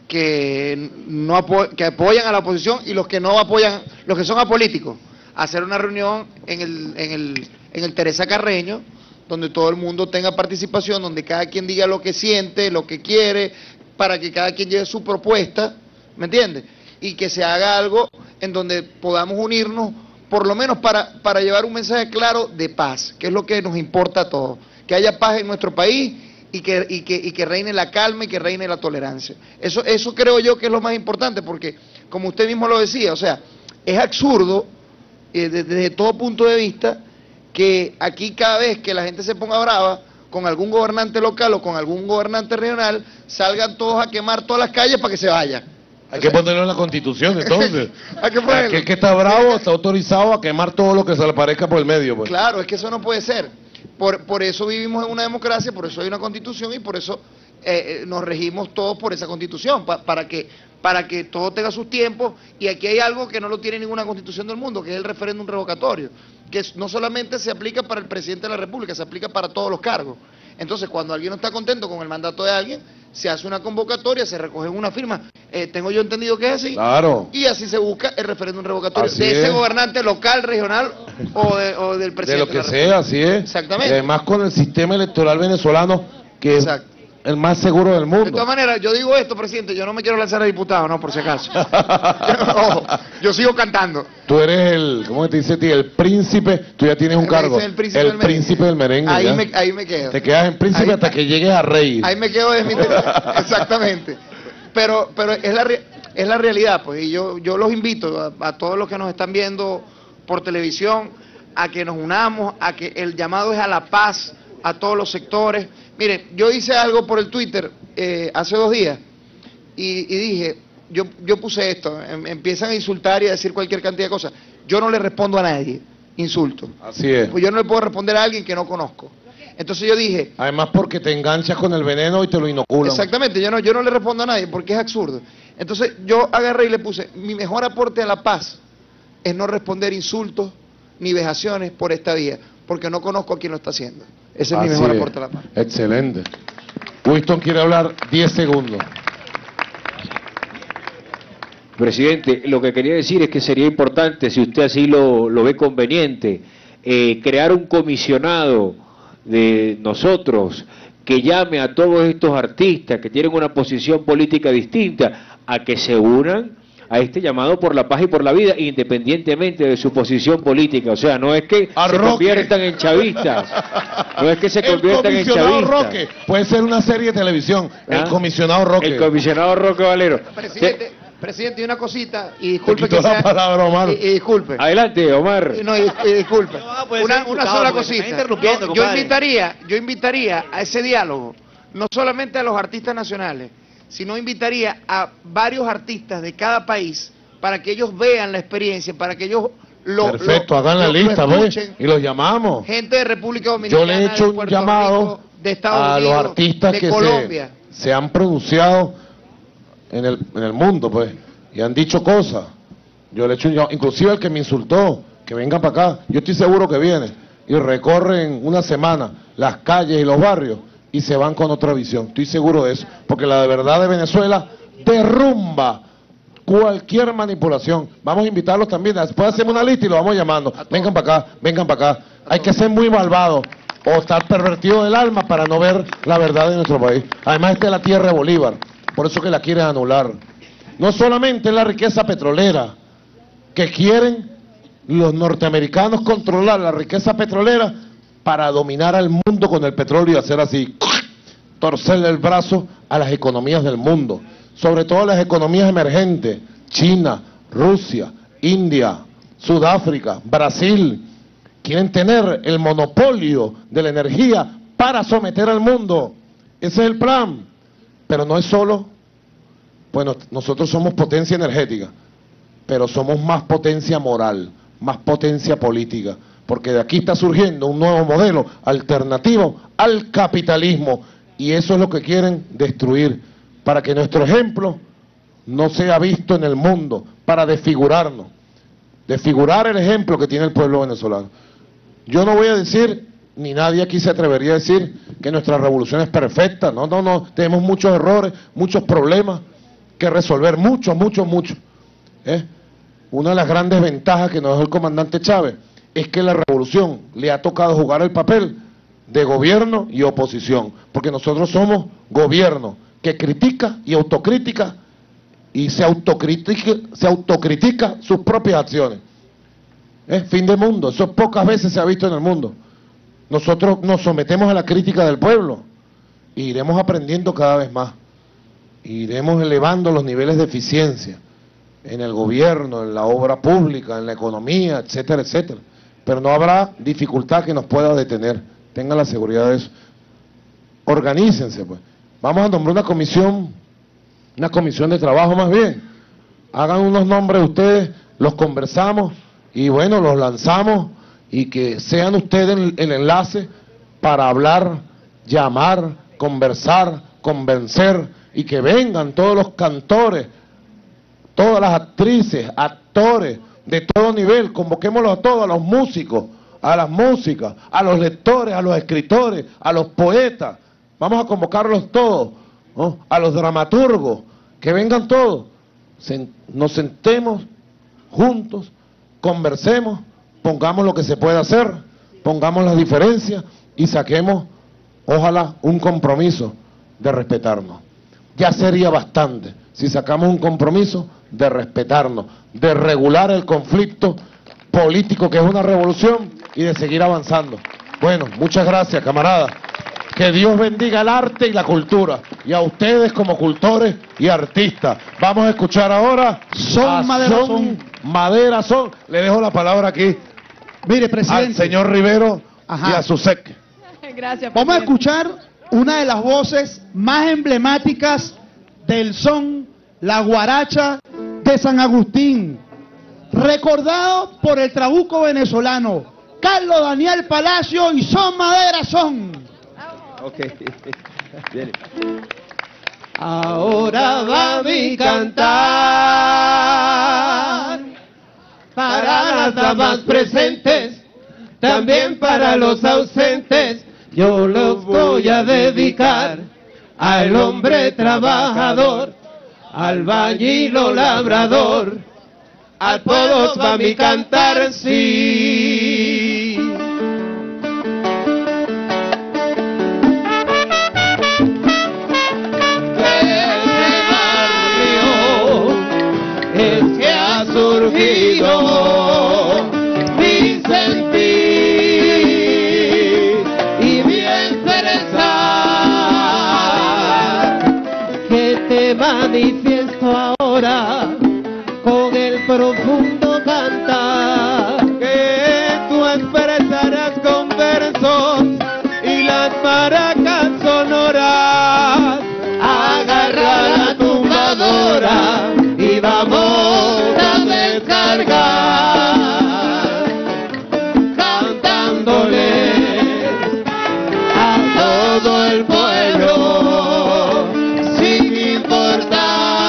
que no apo que apoyan a la oposición y los que no apoyan, los que son apolíticos, hacer una reunión en el, en el, en el Teresa Carreño, donde todo el mundo tenga participación, donde cada quien diga lo que siente, lo que quiere, para que cada quien lleve su propuesta, ¿me entiendes? Y que se haga algo en donde podamos unirnos, por lo menos para, para llevar un mensaje claro de paz, que es lo que nos importa a todos, que haya paz en nuestro país y que, y que, y que reine la calma y que reine la tolerancia. Eso, eso creo yo que es lo más importante, porque como usted mismo lo decía, o sea, es absurdo eh, desde, desde todo punto de vista que aquí cada vez que la gente se ponga brava con algún gobernante local o con algún gobernante regional, salgan todos a quemar todas las calles para que se vayan. Hay que ponerlo en la Constitución, entonces. Hay que ponerlo. Aquel que está bravo está autorizado a quemar todo lo que se le parezca por el medio, pues. Claro, es que eso no puede ser. Por, por eso vivimos en una democracia, por eso hay una Constitución y por eso eh, nos regimos todos por esa Constitución, pa, para que para que todo tenga sus tiempos. Y aquí hay algo que no lo tiene ninguna Constitución del mundo, que es el referéndum revocatorio, que no solamente se aplica para el presidente de la República, se aplica para todos los cargos. Entonces, cuando alguien no está contento con el mandato de alguien, se hace una convocatoria, se recoge una firma. Eh, tengo yo entendido que es así. Claro. Y así se busca el referéndum revocatorio Así de ese es. gobernante local, regional o, de, o del De presidente. lo que de la sea, así es. Exactamente. Y además con el sistema electoral venezolano, que Exacto. es el más seguro del De mundo. todas maneras, yo digo esto, presidente, yo no me quiero lanzar a diputado, no, por si acaso. Ojo, yo sigo cantando. Tú eres el, ¿cómo te dice a ti? El príncipe, tú ya tienes un Me cargo. dicen el príncipe el del merengue. príncipe del merengue. Ahí ya. me, ahí me quedo. Te quedas en príncipe Ahí- hasta que llegues a rey. Ahí me quedo de mi exactamente. Pero, pero es la re- es la realidad, pues, y yo, yo los invito a, a todos los que nos están viendo por televisión a que nos unamos, a que el llamado es a la paz a todos los sectores. Miren, yo hice algo por el Twitter eh, hace dos días y, y dije, yo, yo puse esto, em, empiezan a insultar y a decir cualquier cantidad de cosas. Yo no le respondo a nadie, insulto. Así es. Pues yo no le puedo responder a alguien que no conozco. Entonces yo dije, Además porque te enganchas con el veneno y te lo inoculan. exactamente, yo no, yo no le respondo a nadie porque es absurdo. Entonces yo agarré y le puse, mi mejor aporte a la paz es no responder insultos ni vejaciones por esta vía, porque no conozco a quién lo está haciendo. Ese es mi Así mejor es. aporte a la paz. Excelente. Winston quiere hablar diez segundos. Presidente, lo que quería decir es que sería importante, si usted así lo, lo ve conveniente, eh, crear un comisionado de nosotros que llame a todos estos artistas que tienen una posición política distinta a que se unan a este llamado por la paz y por la vida, independientemente de su posición política. O sea, no es que A se Roque. conviertan en chavistas, no es que se El conviertan en comisionado chavistas. Roque. Puede ser una serie de televisión. El ¿Ah? comisionado Roque. El comisionado Roque Valero. Presidente, presidente, y una cosita, y disculpe quitó que la sea... palabra, Omar. Y, y disculpe. Adelante, Omar. No, y, y disculpe. No, puede una, ser una diputado, sola porque me está cosita. interrumpiendo, Yo, yo compadre. invitaría, yo invitaría a ese diálogo, no solamente a los artistas nacionales, sino invitaría a varios artistas de cada país para que ellos vean la experiencia, para que ellos lo Perfecto, lo- hagan la lo- lo lista, pues, escuchen. y los llamamos. Gente de República Dominicana, Yo le he hecho de un Puerto llamado Rico, de Estados a Unidos, los artistas de que Colombia. se, se han pronunciado en el, en el mundo, pues, y han dicho cosas. Yo le he hecho un llamado, inclusive el que me insultó, que vengan para acá. Yo estoy seguro que vienen y recorren una semana las calles y los barrios y se van con otra visión. Estoy seguro de eso, porque la de verdad de Venezuela derrumba cualquier manipulación. Vamos a invitarlos también, después hacemos una lista y los vamos llamando. Vengan para acá, vengan para acá. Hay que ser muy malvado o estar pervertido del alma para no ver la verdad de nuestro país. Además, esta es la tierra de Bolívar, por eso que la quieren anular. No solamente es la riqueza petrolera, que quieren los norteamericanos controlar la riqueza petrolera para dominar al mundo con el petróleo y hacer así, torcerle el brazo a las economías del mundo, sobre todo las economías emergentes, China, Rusia, India, Sudáfrica, Brasil. Quieren tener el monopolio de la energía para someter al mundo. Ese es el plan. Pero no es solo, bueno, nosotros somos potencia energética, pero somos más potencia moral, más potencia política, porque de aquí está surgiendo un nuevo modelo alternativo al capitalismo, y eso es lo que quieren destruir, para que nuestro ejemplo no sea visto en el mundo, para desfigurarnos, desfigurar el ejemplo que tiene el pueblo venezolano. Yo no voy a decir, ni nadie aquí se atrevería a decir que nuestra revolución es perfecta. No, no, no, tenemos muchos errores, muchos problemas que resolver, muchos, muchos, muchos. ¿Eh? Una de las grandes ventajas que nos dejó el comandante Chávez es que la revolución le ha tocado jugar el papel de gobierno y oposición, porque nosotros somos gobierno que critica y autocrítica y se autocritica, se autocritica sus propias acciones. Es fin de mundo, eso pocas veces se ha visto en el mundo. Nosotros nos sometemos a la crítica del pueblo e iremos aprendiendo cada vez más. Iremos elevando los niveles de eficiencia en el gobierno, en la obra pública, en la economía, etcétera, etcétera. Pero no habrá dificultad que nos pueda detener. Tengan la seguridad de eso. Organícense, pues. Vamos a nombrar una comisión, una comisión de trabajo más bien. Hagan unos nombres ustedes, los conversamos y bueno, los lanzamos y que sean ustedes el, el enlace para hablar, llamar, conversar, convencer y que vengan todos los cantores, todas las actrices, actores de todo nivel, convoquémoslos a todos, a los músicos, a las músicas, a los lectores, a los escritores, a los poetas, vamos a convocarlos todos, ¿no? A los dramaturgos, que vengan todos, Sen- nos sentemos juntos, conversemos, pongamos lo que se puede hacer, pongamos las diferencias y saquemos, ojalá, un compromiso de respetarnos. Ya sería bastante si sacamos un compromiso de respetarnos, de regular el conflicto político que es una revolución y de seguir avanzando. Bueno, muchas gracias, camaradas. Que Dios bendiga el arte y la cultura, y a ustedes como cultores y artistas. Vamos a escuchar ahora Son Madera Son. Madera Son. Le dejo la palabra aquí Mire, presidente, al señor Rivero Ajá. y a su sec. Gracias, vamos a presidente. escuchar una de las voces más emblemáticas del son, la guaracha de San Agustín, recordado por el trabuco venezolano, Carlos Daniel Palacio y Son Madera Son. Okay. Ahora va mi cantar para las damas presentes, también para los ausentes. Yo los voy a dedicar al hombre trabajador, al bañilo labrador. A todos va mi cantar, sí. Es que ha surgido mi sentir y mi expresar, que te manifiesto ahora con el profundo cantar, que tú expresarás con versos y las maracas sonoras. Agarra la tumbadora y vamos a descargar, cantándoles a todo el pueblo sin importar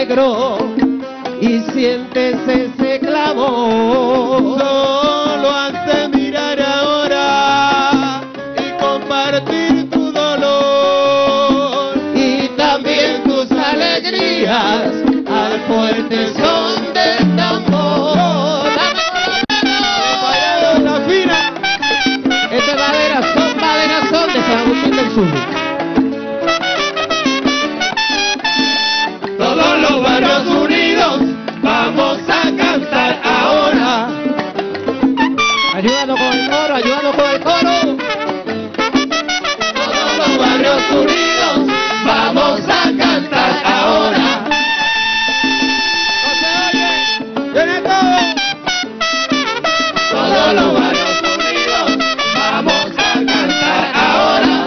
negro y sientes ese clamor. Solo has de mirar ahora y compartir tu dolor y también tus alegrías al fuerte son del tambor. La fina. Este madera son, madera son de San Agustín del Sur. Todos los barrios unidos vamos a cantar ahora. Ayúdanos con el coro, ayúdanos con el coro. Todos los barrios unidos vamos a cantar ahora. No se oye, viene todo. Todos los barrios unidos vamos a cantar ahora.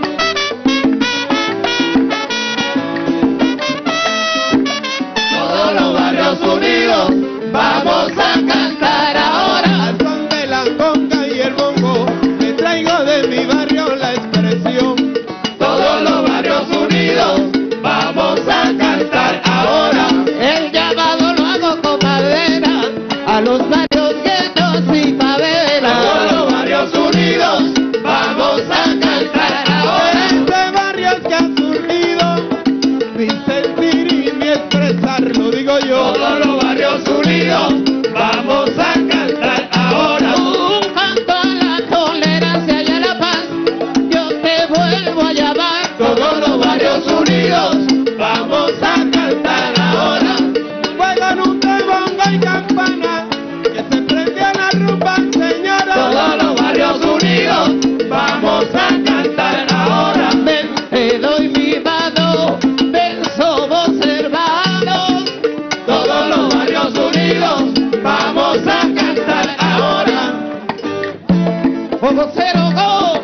Todos los barrios unidos vamos a cantar ahora. Al son de la conga y el bongo me traigo de mi barrio la expresión. Todos los barrios unidos vamos a cantar ahora. El llamado lo hago con madera a los barrios guetos y favelas. Todos los barrios unidos vamos a cantar ahora. Este barrio que ha surgido mi sentir y mi expresar, lo digo yo. Todos los barrios unidos vamos a cantar ahora. Un canto a la tolerancia y a la paz, yo te vuelvo a llamar. Todos los barrios unidos vamos a cantar ahora. Juegan un bongo y campana que se prende a la rumba, señora. Todos los barrios unidos vamos a cantar ahora. Ven, te doy mi mano, ven, somos hermanos. Todos los barrios unidos vamos a cantar ahora. Como cero go.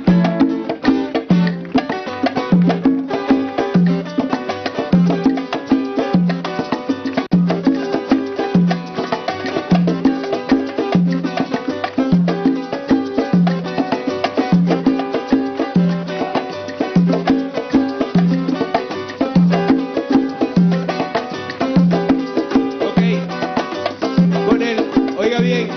Ok, con el, oiga bien,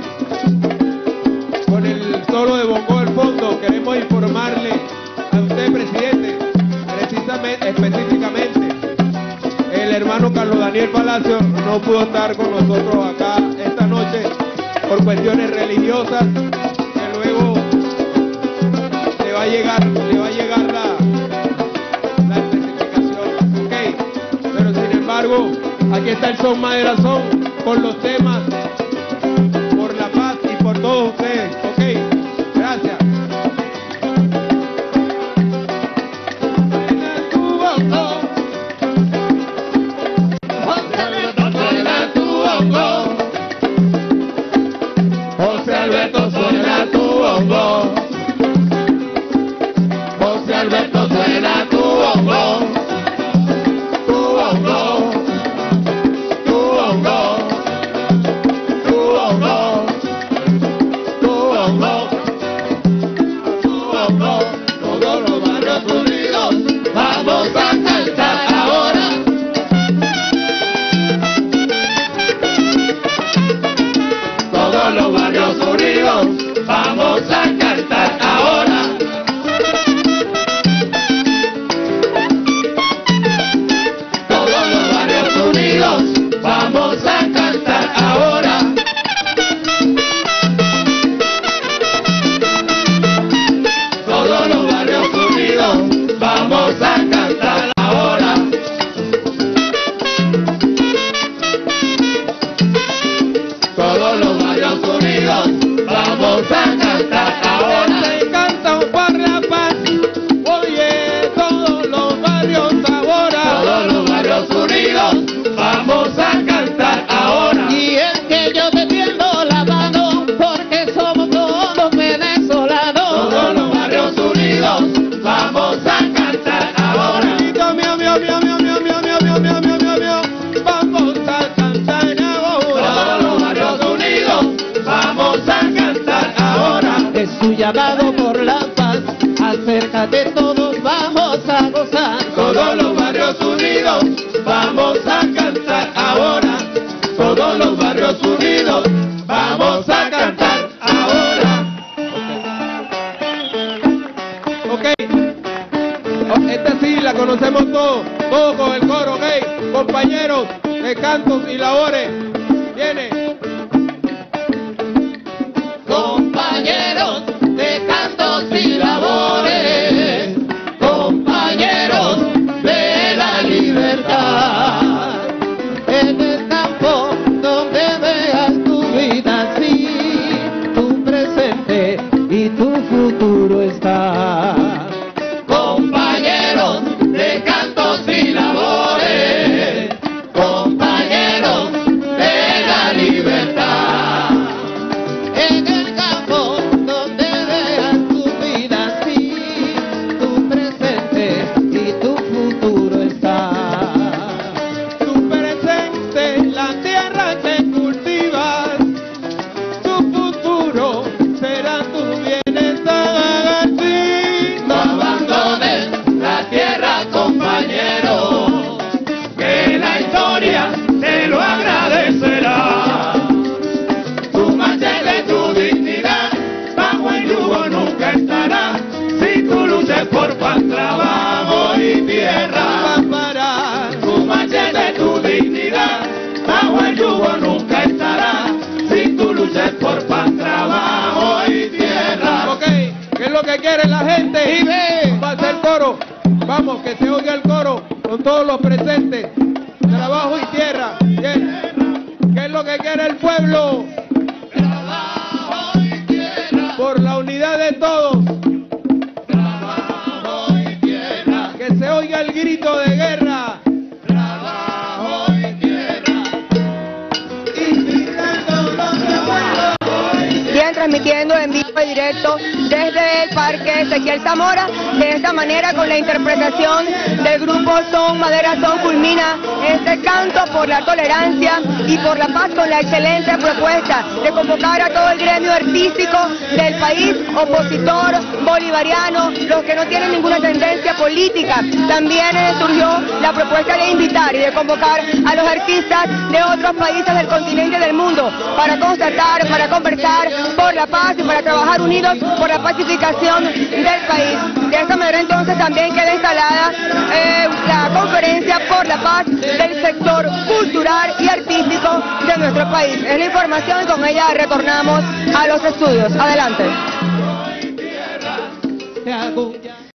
con el solo de bongo al fondo queremos informarle a usted, presidente, precisamente, específicamente, el hermano Carlos Daniel Palacio no pudo estar con nosotros acá esta noche por cuestiones religiosas, que luego le va a llegar, le va a llegar la, la especificación, ok, pero sin embargo, aquí está el son madera son, por los temas, por la paz y por todos ustedes, ok, gracias. Suena tu bongo, suena tu bongo, José Alberto suena tu bongo, José Alberto suena tu bongo, tu bongo. Tu bongo, tu bongo, tu bongo, tu bongo, todos los barrios unidos vamos a cantar ahora. Todos los barrios unidos vamos a cantar ahora. Todos los barrios unidos vamos a cantar ahora. Todos los barrios unidos vamos a cantar ahora. Todos los barrios unidos vamos a cantar ahora. Se cantan por la paz, oye, todos los barrios ahora. Todos los barrios unidos vamos a cantar ahora. Y es que yo te tiendo la mano porque somos todos venezolanos. Todos los barrios unidos vamos a cantar ahora. Mío, mío, mío, mío, mío, mío, mío, mío, mío, mío, mío, mío. Vamos a cantar ahora. Todos los barrios unidos vamos a cantar ahora. Es su llamado por la paz, acércate todos, vamos a gozar. Todos los barrios unidos vamos vamos a cantar ahora, todos los barrios unidos, vamos a cantar ahora. Ok, oh, esta sí la conocemos todos, todos con el coro, ok, compañeros de cantos y labores, viene. Compañeros de cantos y labores, compañeros de la libertad, en el campo donde veas tu vida así, tu presente y tu futuro está. Compañeros de cantos y labores, compañeros de la libertad, en el campo donde veas tu vida así, tu presente y tu futuro está. Tu presente, la tierra que cultivas, tu futuro será tu bienestar. Sí. No abandones la tierra, compañero, que la historia te lo agradecerá. Tu machete, tu dignidad, bajo el yugo nunca estará, si tú luchas por pan, trabajo y tierra. Para Tu machete, tu dignidad, bajo el yugo nunca estará, si tú luchas por pan, trabajo y tierra. ok, ¿qué es lo que quiere la gente? Y ve, Va a ser coro, vamos, que se oiga el coro con todos los presentes, trabajo y tierra, bien, ¿qué es lo que quiere el pueblo? trabajo y tierra, Por la unidad de todos, trabajo y tierra, que se oiga el grito de guerra. trabajo y tierra, incitando los trabajos y tierra. Bien, transmitiendo en vivo y directo desde el Parque Ezequiel Zamora. De esta manera, con la interpretación del grupo Son Madera Son, culmina este canto por la tolerancia y por la paz, con la excelente propuesta de convocar a todo el gremio artístico del país, opositor, bolivariano, los que no tienen ninguna tendencia política. También eh, surgió la propuesta de invitar y de convocar a los artistas de otros países del continente y del mundo para constatar, para conversar por la paz y para trabajar unidos por la pacificación del país. De esta manera entonces también queda instalada eh, la conferencia por la paz del sector cultural y artístico de nuestro país. Es la información y con ella retornamos a los estudios. Adelante. Te hago ya